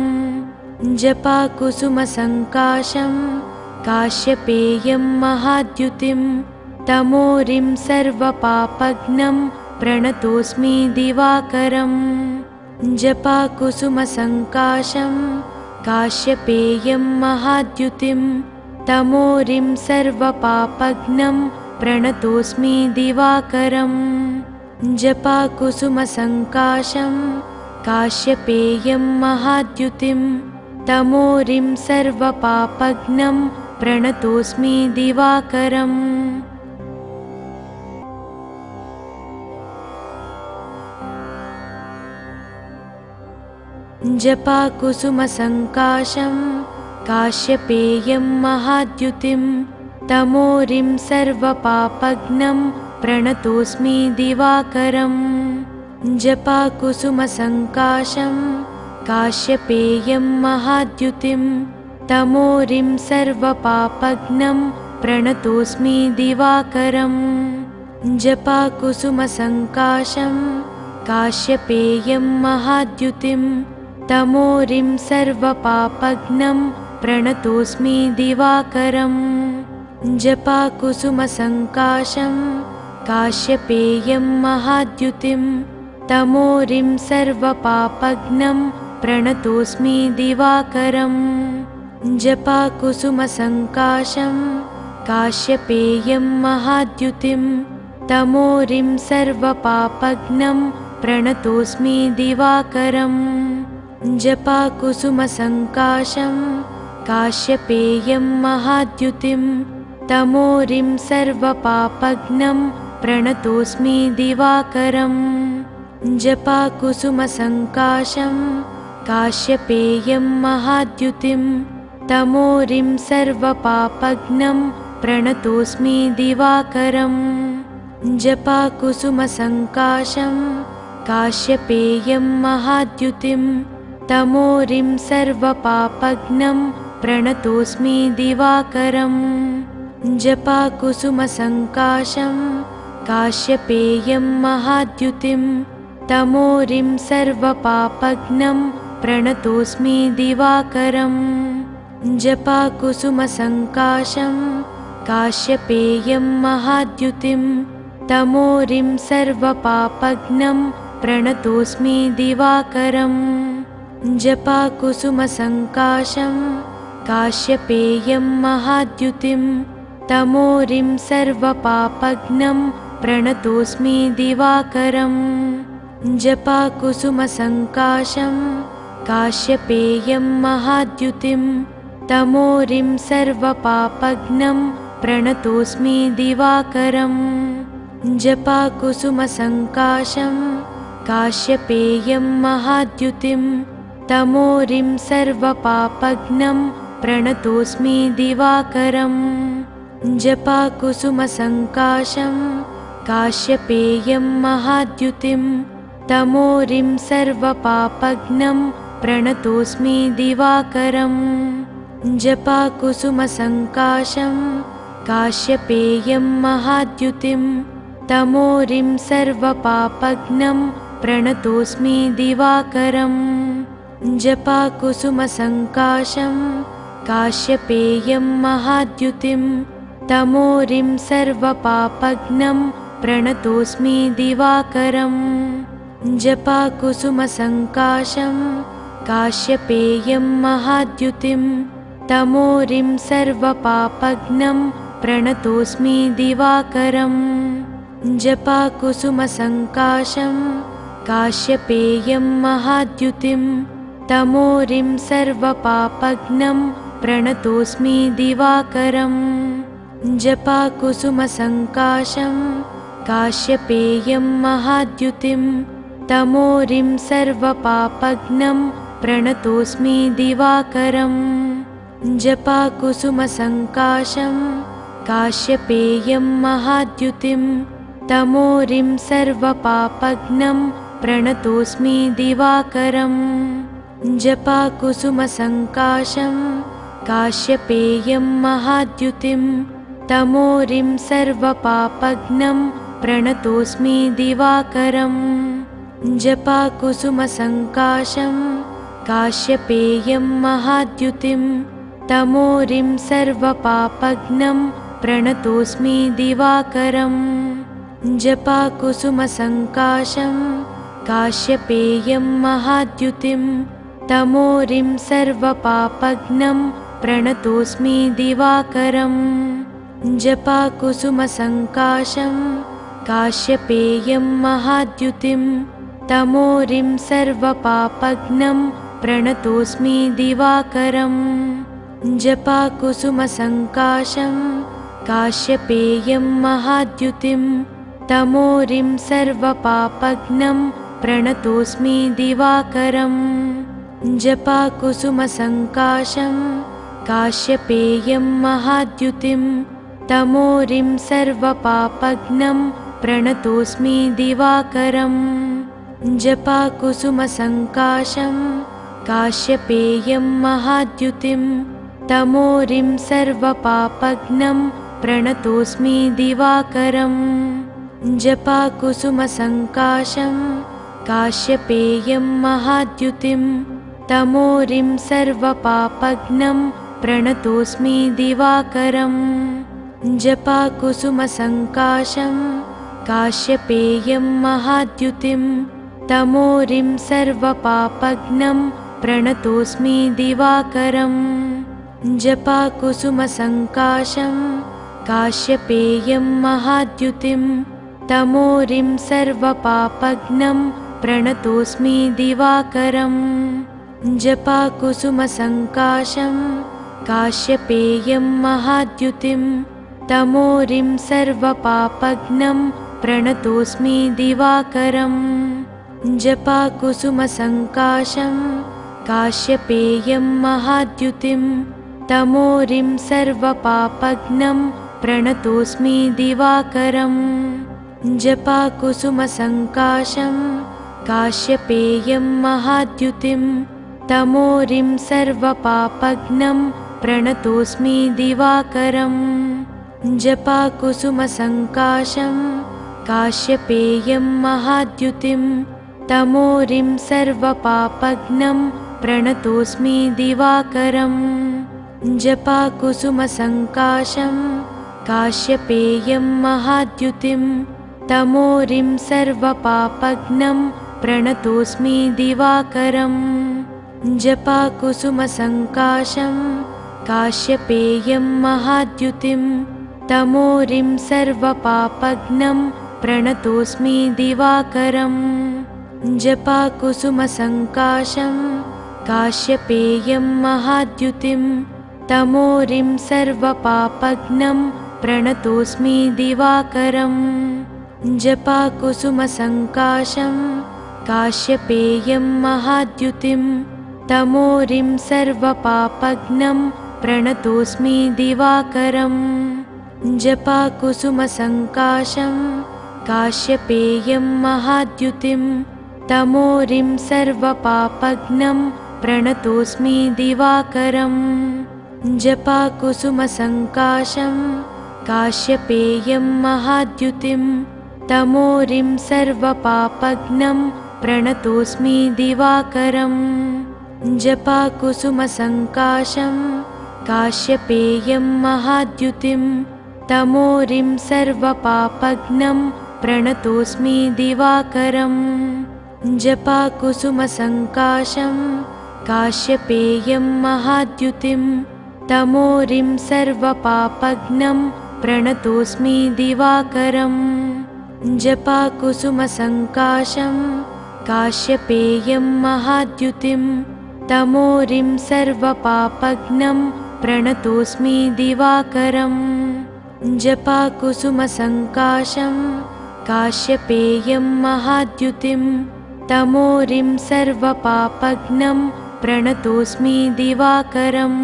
जपाकुसुमसङ्काशं काश्यपेयं महाद्युतिं तमोरिं सर्वपापघ्नं प्रणतोऽस्मि दिवाकरम् जपाकुसुमसङ्काशं काश्यपेयं महाद्युतिं तमोरिं सर्वपापघ्नं प्रणतोऽस्मि दिवाकरम् जपाकुसुमसङ्काशं काश्यपेयं महाद्युतिं तमोरिं सर्वपापघ्नं प्रणतोऽस्मि दिवाकरम् जपाकुसुमसङ्काशं काश्यपेयं महाद्युतिं तमोरिं सर्वपापघ्नं प्रणतोऽस्मि दिवाकरम् जपाकुसुमसङ्काशं काश्यपेयं महाद्युतिं तमोरिं सर्वपापघ्नं प्रणतोऽस्मि दिवाकरम् जपाकुसुमसङ्काशं काश्यपेयं महाद्युतिं तमोरिं सर्वपापघ्नं प्रणतोऽस्मि दिवाकरम् जपाकुसुमसङ्काशं काश्यपेयं महाद्युतिं तमोरिं सर्वपापघ्नं प्रणतोऽस्मि दिवाकरम् जपाकुसुमसङ्काशं काश्यपेयं महाद्युतिं तमोरिं सर्वपापघ्नं प्रणतोऽस्मि दिवाकरम् जपाकुसुमसङ्काशं काश्यपेयं महाद्युतिं तमोरिं सर्वपापघ्नं प्रणतोऽस्मि दिवाकरम् जपाकुसुमसङ्काशं काश्यपेयं महाद्युतिं तमोरिं सर्वपापघ्नं प्रणतोऽस्मि दिवाकरम् जपाकुसुमसङ्काशं काश्यपेयं महाद्युतिं तमोरिं सर्वपापघ्नं प्रणतोऽस्मि दिवाकरम्। जपाकुसुमसङ्काशं काश्यपेयं महाद्युतिं तमोरिं सर्वपापघ्नं प्रणतोऽस्मि दिवाकरम्। जपाकुसुमसङ्काशं काश्यपेयं महाद्युतिं तमोरिं सर्वपापघ्नं प्रणतोऽस्मि दिवाकरम्। जपाकुसुमसङ्काशं काश्यपेयं महाद्युतिं तमोरिं सर्वपापघ्नं प्रणतोऽस्मि दिवाकरम्। जपाकुसुमसङ्काशं काश्यपेयं महाद्युतिं तमोरिं सर्वपापघ्नं प्रणतोऽस्मि दिवाकरम्। जपाकुसुमसङ्काशं काश्यपेयं महाद्युतिं तमोरिं सर्वपापघ्नं प्रणतोऽस्मि दिवाकरम्। जपाकुसुमसङ्काशं काश्यपेयं महाद्युतिं तमोरिं सर्वपापघ्नं प्रणतोऽस्मि दिवाकरम्। जपाकुसुमसङ्काशं काश्यपेयं महाद्युतिं तमोरिं सर्वपापघ्नं प्रणतोऽस्मि दिवाकरम्। जपाकुसुमसङ्काशं काश्यपेयं महाद्युतिं तमोरिं सर्वपापघ्नं प्रणतोऽस्मि दिवाकरम्। जपाकुसुमसङ्काशं काश्यपेयं महाद्युतिं तमोरिं सर्वपापघ्नं प्रणतोऽस्मि दिवाकरम्। जपाकुसुमसङ्काशं काश्यपेयं महाद्युतिं तमोरिं सर्वपापघ्नं प्रणतोऽस्मि दिवाकरम्। जपाकुसुमसङ्काशं काश्यपेयं महाद्युतिं तमोरिं सर्वपापघ्नं प्रणतोऽस्मि दिवाकरम्। जपाकुसुमसङ्काशं काश्यपेयं महाद्युतिं तमोरिं सर्वपापघ्नं प्रणतोऽस्मि दिवाकरम्। जपाकुसुमसङ्काशं काश्यपेयं महाद्युतिं तमोरिं सर्वपापघ्नं प्रणतोऽस्मि दिवाकरम्। जपाकुसुमसङ्काशं काश्यपेयं महाद्युतिं तमोरिं सर्वपापघ्नं प्रणतोऽस्मि दिवाकरम्। जपाकुसुमसङ्काशं काश्यपेयं महाद्युतिं तमोरिं सर्वपापघ्नं प्रणतोऽस्मि दिवाकरम्। जपाकुसुमसङ्काशं काश्यपेयं महाद्युतिं तमोरिं सर्वपापघ्नं प्रणतोऽस्मि दिवाकरम्। जपाकुसुमसङ्काशं काश्यपेयं महाद्युतिं तमोरिं सर्वपापघ्नं प्रणतोऽस्मि दिवाकरम्। जपाकुसुमसङ्काशं काश्यपेयं महाद्युतिं तमोरिं सर्वपापघ्नं प्रणतोऽस्मि दिवाकरम्। जपाकुसुमसङ्काशं काश्यपेयं महाद्युतिं तमोरिं सर्वपापघ्नं प्रणतोऽस्मि दिवाकरम्। जपाकुसुमसङ्काशं काश्यपेयं महाद्युतिं तमोरिं सर्वपापघ्नं प्रणतोऽस्मि दिवाकरम्। जपाकुसुमसङ्काशं काश्यपेयं महाद्युतिं तमोरिं सर्वपापघ्नं प्रणतोऽस्मि दिवाकरम्। जपाकुसुमसङ्काशं काश्यपेयं महाद्युतिं तमोरिं सर्वपापघ्नं प्रणतोऽस्मि दिवाकरम्। जपाकुसुमसङ्काशं काश्यपेयं महाद्युतिं तमोरिं सर्वपापघ्नं प्रणतोऽस्मि दिवाकरम्। जपाकुसुमसङ्काशं काश्यपेयं महाद्युतिं तमोरिं सर्वपापघ्नं प्रणतोऽस्मि दिवाकरम्। जपाकुसुमसङ्काशं काश्यपेयं महाद्युतिं तमोरिं सर्वपापघ्नं प्रणतोऽस्मि दिवाकरम् जपाकुसुमसङ्काशं काश्यपेयं महाद्युतिं तमोरिं सर्वपापघ्नं प्रणतोऽस्मि दिवाकरम् जपाकुसुमसङ्काशं काश्यपेयं महाद्युतिं तमोरिं सर्वपापघ्नं प्रणतोऽस्मि दिवाकरम् जपाकुसुमसङ्काशं काश्यपेयं महाद्युतिं तमोरिं सर्वपापघ्नं प्रणतोऽस्मि दिवाकरम् जपाकुसुमसङ्काशं काश्यपेयं महाद्युतिं तमोरिं सर्वपापघ्नं प्रणतोऽस्मि दिवाकरम् जपाकुसुमसङ्काशं काश्यपेयं महाद्युतिं तमोरिं सर्वपापघ्नं प्रणतोऽस्मि दिवाकरम् जपाकुसुमसङ्काशं काश्यपेयं महाद्युतिं तमोरिं सर्वपापघ्नं प्रणतोऽस्मि दिवाकरम् जपाकुसुमसङ्काशं काश्यपेयं महाद्युतिं तमोरिं सर्वपापघ्नं प्रणतोऽस्मि दिवाकरम् जपाकुसुमसङ्काशं काश्यपेयं महाद्युतिं तमोरिं सर्वपापघ्नं प्रणतोऽस्मि दिवाकरम् जपाकुसुमसङ्काशं काश्यपेयं महाद्युतिं तमोरिं सर्वपापघ्नं प्रणतोऽस्मि दिवाकरम् जपाकुसुमसङ्काशं काश्यपेयं महाद्युतिं तमोरिं सर्वपापघ्नं प्रणतोऽस्मि दिवाकरम् जपाकुसुमसङ्काशं काश्यपेयं महाद्युतिं तमोरिं सर्वपापघ्नं प्रणतोऽस्मि दिवाकरम्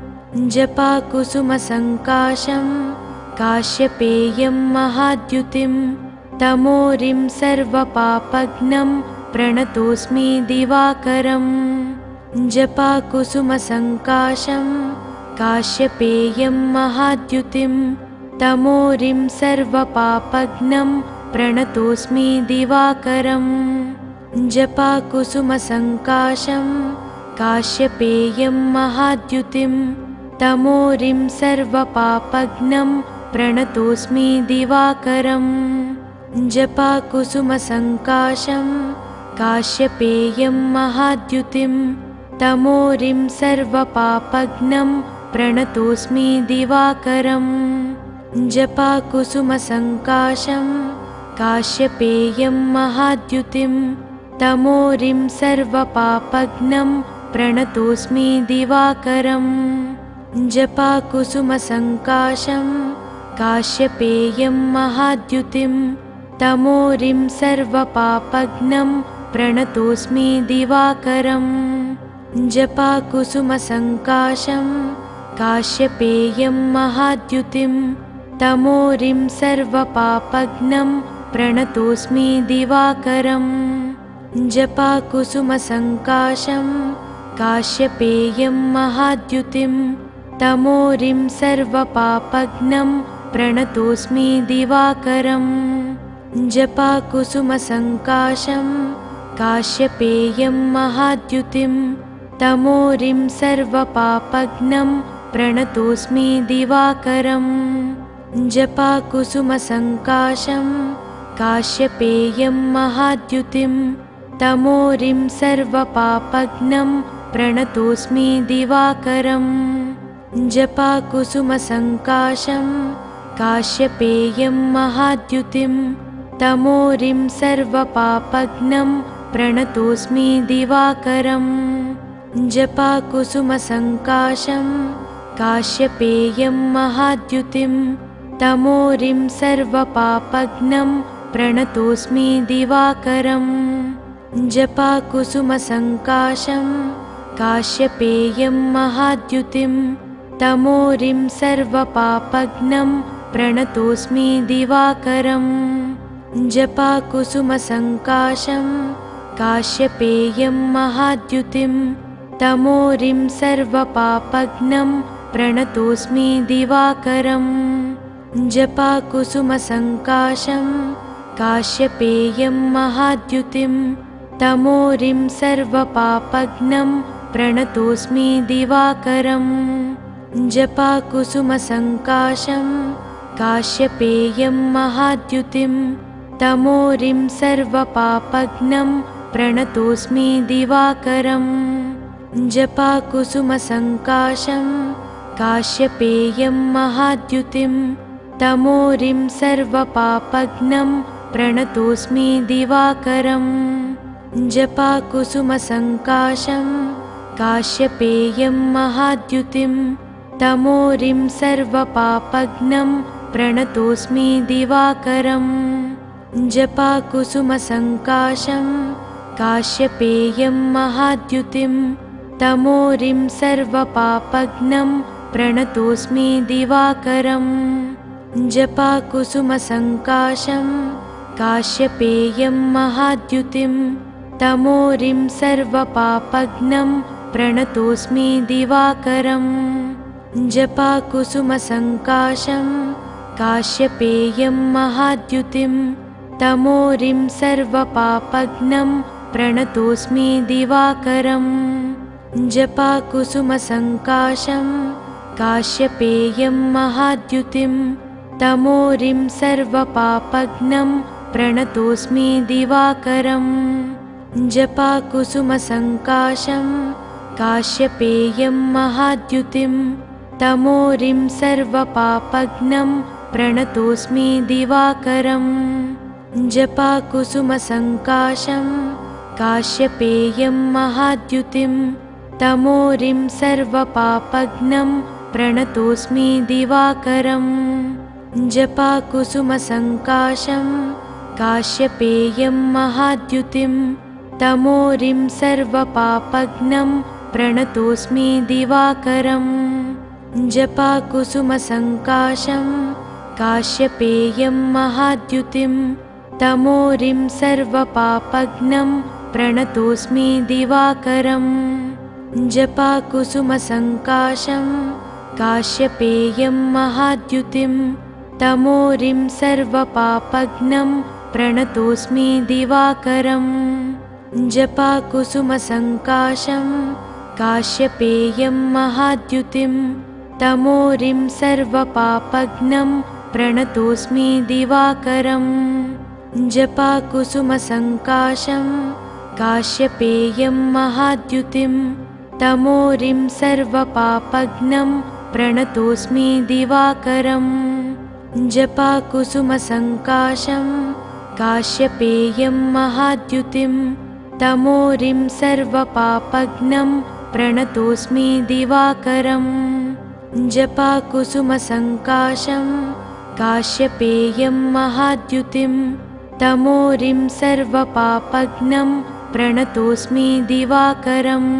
जपाकुसुमसङ्काशं काश्यपेयं महाद्युतिं तमोरिं सर्वपापघ्नं प्रणतोऽस्मि दिवाकरम् जपाकुसुमसङ्काशं काश्यपेयं महाद्युतिं तमोरिं सर्वपापघ्नं प्रणतोऽस्मि दिवाकरम् जपाकुसुमसङ्काशं काश्यपेयं महाद्युतिं तमोरिं सर्वपापघ्नं प्रणतोऽस्मि दिवाकरम् जपाकुसुमसङ्काशं काश्यपेयं महाद्युतिं तमोरिं सर्वपापघ्नं प्रणतोऽस्मि दिवाकरम् जपाकुसुमसङ्काशं काश्यपेयं महाद्युतिं तमोरिं सर्वपापघ्नं प्रणतोऽस्मि दिवाकरम् जपाकुसुमसङ्काशं काश्यपेयं महाद्युतिं तमोरिं सर्वपापघ्नं प्रणतोऽस्मि दिवाकरम् जपाकुसुमसङ्काशं काश्यपेयं महाद्युतिं तमोरिं सर्वपापघ्नं प्रणतोऽस्मि दिवाकरम् जपाकुसुमसङ्काशं काश्यपेयं महाद्युतिं तमोरिं सर्वपापघ्नं प्रणतोऽस्मि दिवाकरम् जपाकुसुमसङ्काशं काश्यपेयं महाद्युतिं तमोरिं सर्वपापघ्नं प्रणतोऽस्मि दिवाकरम् जपाकुसुमसङ्काशं काश्यपेयं महाद्युतिं तमोरिं सर्वपापघ्नं प्रणतोऽस्मि दिवाकरम् जपाकुसुमसङ्काशं काश्यपेयं महाद्युतिं तमोरिं सर्वपापघ्नं प्रणतोऽस्मि दिवाकरम् जपाकुसुमसङ्काशं काश्यपेयं महाद्युतिं तमोरिं सर्वपापघ्नं प्रणतोऽस्मि दिवाकरम् जपाकुसुमसङ्काशं काश्यपेयं महाद्युतिं तमोरिं सर्वपापघ्नं प्रणतोऽस्मि दिवाकरम् जपाकुसुमसङ्काशं काश्यपेयं महाद्युतिं तमोरिं सर्वपापघ्नं प्रणतोऽस्मि दिवाकरम्। जपाकुसुमसङ्काशं काश्यपेयं महाद्युतिं तमोरिं सर्वपापघ्नं प्रणतोऽस्मि दिवाकरम्। जपाकुसुमसङ्काशं काश्यपेयं महाद्युतिं तमोरिं सर्वपापघ्नं प्रणतोऽस्मि दिवाकरम्। जपाकुसुमसङ्काशं काश्यपेयं महाद्युतिं तमोरिं सर्वपापघ्नं प्रणतोऽस्मि दिवाकरम्। जपाकुसुमसङ्काशं काश्यपेयं महाद्युतिं तमोरिं सर्वपापघ्नं प्रणतोऽस्मि दिवाकरम्। जपाकुसुमसङ्काशं काश्यपेयं महाद्युतिं तमोरिं सर्वपापघ्नं प्रणतोऽस्मि दिवाकरम्। जपाकुसुमसङ्काशं काश्यपेयं महाद्युतिं तमोरिं सर्वपापघ्नं प्रणतोऽस्मि दिवाकरम्। जपाकुसुमसङ्काशं काश्यपेयं महाद्युतिं तमोरिं सर्वपापघ्नं प्रणतोऽस्मि दिवाकरम्। जपाकुसुमसङ्काशं काश्यपेयं महाद्युतिं तमोरिं सर्वपापघ्नं प्रणतोऽस्मि दिवाकरम्। जपाकुसुमसङ्काशं काश्यपेयं महाद्युतिं तमोरिं सर्वपापघ्नं प्रणतोऽस्मि दिवाकरम्। जपाकुसुमसङ्काशं काश्यपेयं महाद्युतिं तमोरिं सर्वपापघ्नं प्रणतोऽस्मि दिवाकरम्। जपाकुसुमसङ्काशं काश्यपेयं महाद्युतिं तमोरिं सर्वपापघ्नं प्रणतोऽस्मि दिवाकरम्। जपाकुसुमसङ्काशं काश्यपेयं महाद्युतिं तमोरिं सर्वपापघ्नं प्रणतोऽस्मि दिवाकरम्। जपाकुसुमसङ्काशं काश्यपेयं महाद्युतिं तमोरिं सर्वपापघ्नं प्रणतोऽस्मि दिवाकरम्। जपाकुसुमसङ्काशं काश्यपेयं महाद्युतिं तमोरिं सर्वपापघ्नं प्रणतोऽस्मि दिवाकरम्। जपाकुसुमसङ्काशं काश्यपेयं महाद्युतिं तमोरिं सर्वपापघ्नं प्रणतोऽस्मि दिवाकरम्। जपाकुसुमसङ्काशं काश्यपेयं महाद्युतिं तमोरिं सर्वपापघ्नं प्रणतोऽस्मि दिवाकरम्। जपाकुसुमसङ्काशं काश्यपेयं महाद्युतिं तमोरिं सर्वपापघ्नं प्रणतोऽस्मि दिवाकरम्।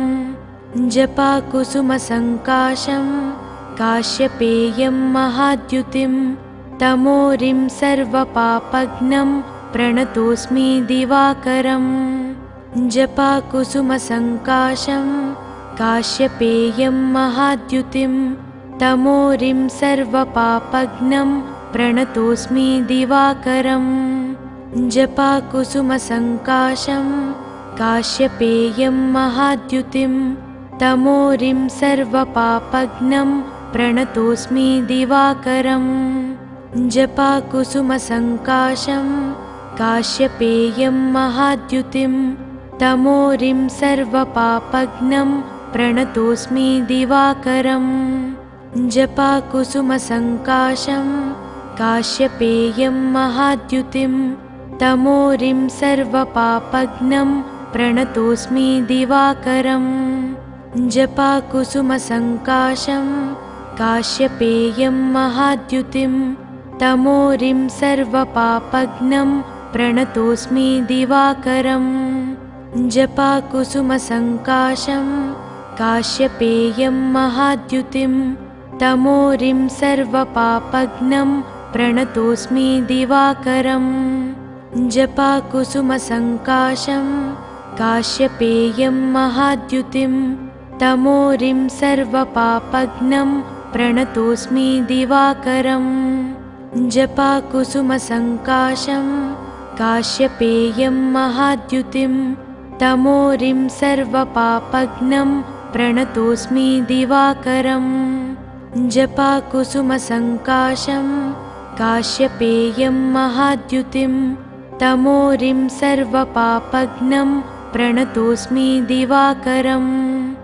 जपाकुसुमसङ्काशं काश्यपेयं महाद्युतिं तमोरिं सर्वपापघ्नं प्रणतोऽस्मि दिवाकरम्। जपाकुसुमसङ्काशं काश्यपेयं महाद्युतिं तमोरिं सर्वपापघ्नं प्रणतोऽस्मि दिवाकरम्। जपाकुसुमसङ्काशं काश्यपेयं महाद्युतिं तमोरिं सर्वपापघ्नं प्रणतोऽस्मि दिवाकरम्। जपाकुसुमसङ्काशं काश्यपेयं महाद्युतिं तमोरिं सर्वपापघ्नं प्रणतोऽस्मि दिवाकरम्। जपाकुसुमसङ्काशं काश्यपेयं महाद्युतिं तमोरिं सर्वपापघ्नं प्रणतोऽस्मि दिवाकरम्। जपाकुसुमसङ्काशं काश्यपेयं महाद्युतिं तमोरिं सर्वपापघ्नं प्रणतोऽस्मि दिवाकरम्। जपाकुसुमसङ्काशं काश्यपेयं महाद्युतिं तमोरिं सर्वपापघ्नं प्रणतोऽस्मि दिवाकरम्। जपाकुसुमसङ्काशं काश्यपेयं महाद्युतिं तमोरिं सर्वपापघ्नं प्रणतोऽस्मि दिवाकरम् जपाकुसुमसङ्काशं काश्यपेयं महाद्युतिं तमोरिं सर्वपापघ्नं प्रणतोऽस्मि दिवाकरम् जपाकुसुमसङ्काशं काश्यपेयं महाद्युतिं तमोरिं सर्वपापघ्नं प्रणतोऽस्मि दिवाकरम्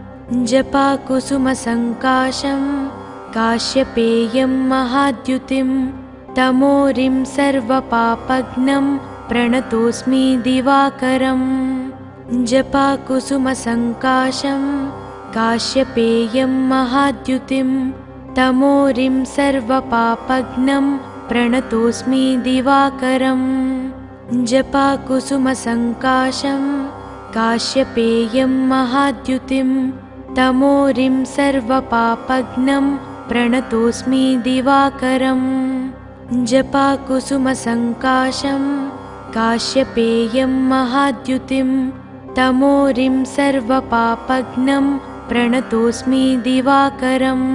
जपाकुसुमसङ्काशं काश्यपेयं महाद्युतिं तमोरिं सर्वपापघ्नं प्रणतोऽस्मि दिवाकरम् जपाकुसुमसङ्काशं काश्यपेयं महाद्युतिं तमोरिं सर्वपापघ्नं प्रणतोऽस्मि दिवाकरम् जपाकुसुमसङ्काशं काश्यपेयं महाद्युतिं तमोरिं सर्वपापघ्नं प्रणतोऽस्मि दिवाकरम् जपाकुसुमसङ्काशं काश्यपेयं महाद्युतिं तमोरिं सर्वपापघ्नं प्रणतोऽस्मि दिवाकरम्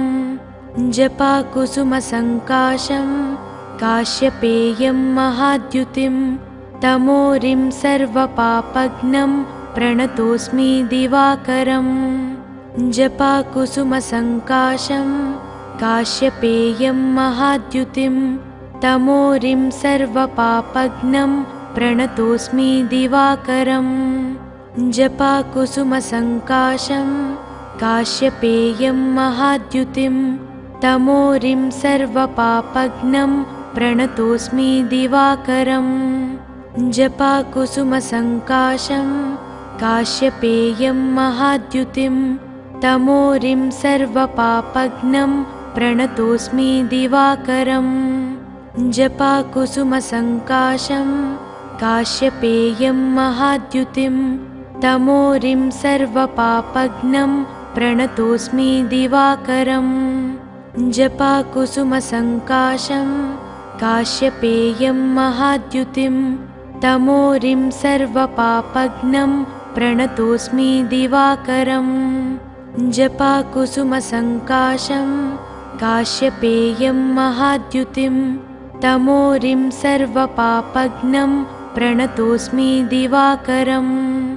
जपाकुसुमसङ्काशं काश्यपेयं महाद्युतिं तमोरिं सर्वपापघ्नं प्रणतोऽस्मि दिवाकरम् जपाकुसुमसङ्काशं काश्यपेयं महाद्युतिं तमोरिं सर्वपापघ्नं प्रणतोऽस्मि दिवाकरम् जपाकुसुमसङ्काशं काश्यपेयं महाद्युतिं तमोरिं सर्वपापघ्नं प्रणतोऽस्मि दिवाकरम् जपाकुसुमसङ्काशं काश्यपेयं महाद्युतिं तमोरिं सर्वपापघ्नं प्रणतोऽस्मि दिवाकरम् जपाकुसुमसङ्काशं काश्यपेयं महाद्युतिं तमोरिं सर्वपापघ्नं प्रणतोऽस्मि दिवाकरम् जपाकुसुमसङ्काशं काश्यपेयं महाद्युतिं तमोरिं सर्वपापघ्नं प्रणतोऽस्मि दिवाकरम् जपाकुसुमसङ्काशं काश्यपेयं महाद्युतिं तमोरिं सर्वपापघ्नं प्रणतोऽस्मि दिवाकरम्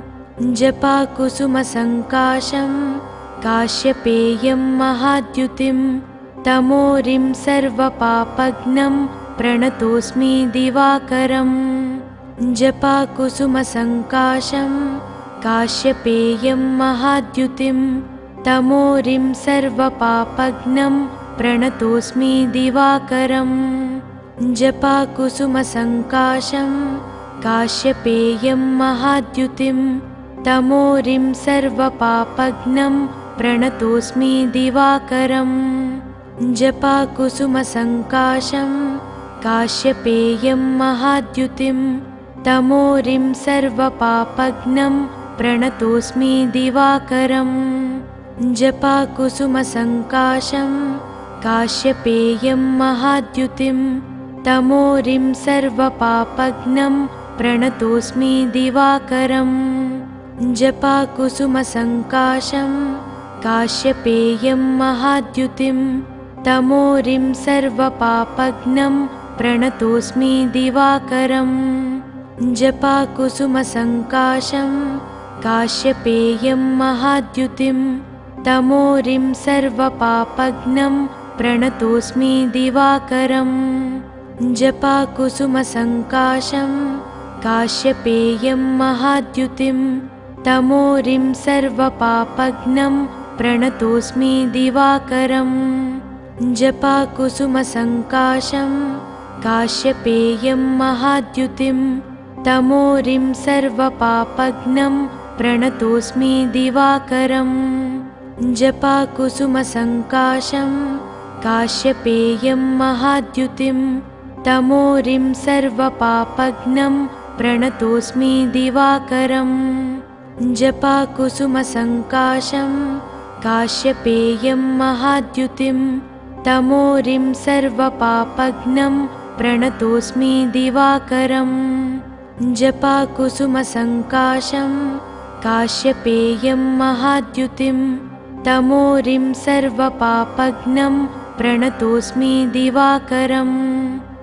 जपाकुसुमसङ्काशं काश्यपेयं महाद्युतिं तमोरिं सर्वपापघ्नं प्रणतोऽस्मि दिवाकरम् जपाकुसुमसङ्काशं काश्यपेयं महाद्युतिं तमोरिं सर्वपापघ्नं प्रणतोऽस्मि दिवाकरम् जपाकुसुमसङ्काशं काश्यपेयं महाद्युतिं तमोरिं सर्वपापघ्नं प्रणतोऽस्मि दिवाकरम् जपाकुसुमसङ्काशं काश्यपेयं महाद्युतिं तमोरिं सर्वपापघ्नं प्रणतोऽस्मि दिवाकरम् जपाकुसुमसङ्काशं काश्यपेयं महाद्युतिं तमोरिं सर्वपापघ्नं प्रणतोऽस्मि दिवाकरम् जपाकुसुमसङ्काशं काश्यपेयं महाद्युतिं तमोरिं सर्वपापघ्नं प्रणतोऽस्मि दिवाकरम् जपाकुसुमसङ्काशं काश्यपेयं महाद्युतिं तमोरिं सर्वपापघ्नं प्रणतोऽस्मि दिवाकरम् जपाकुसुमसङ्काशं काश्यपेयं महाद्युतिं तमोरिं सर्वपापघ्नं प्रणतोऽस्मि दिवाकरम् जपाकुसुमसङ्काशं काश्यपेयं महाद्युतिं तमोरिं सर्वपापघ्नं प्रणतोऽस्मि दिवाकरम् जपाकुसुमसङ्काशं काश्यपेयं महाद्युतिं तमोरिं सर्वपापघ्नं प्रणतोऽस्मि दिवाकरम् जपाकुसुमसङ्काशं काश्यपेयं महाद्युतिं तमोरिं सर्वपापघ्नं प्रणतोऽस्मि दिवाकरम् जपाकुसुमसङ्काशं काश्यपेयं महाद्युतिं तमोरिं सर्वपापघ्नं प्रणतोऽस्मि दिवाकरम्।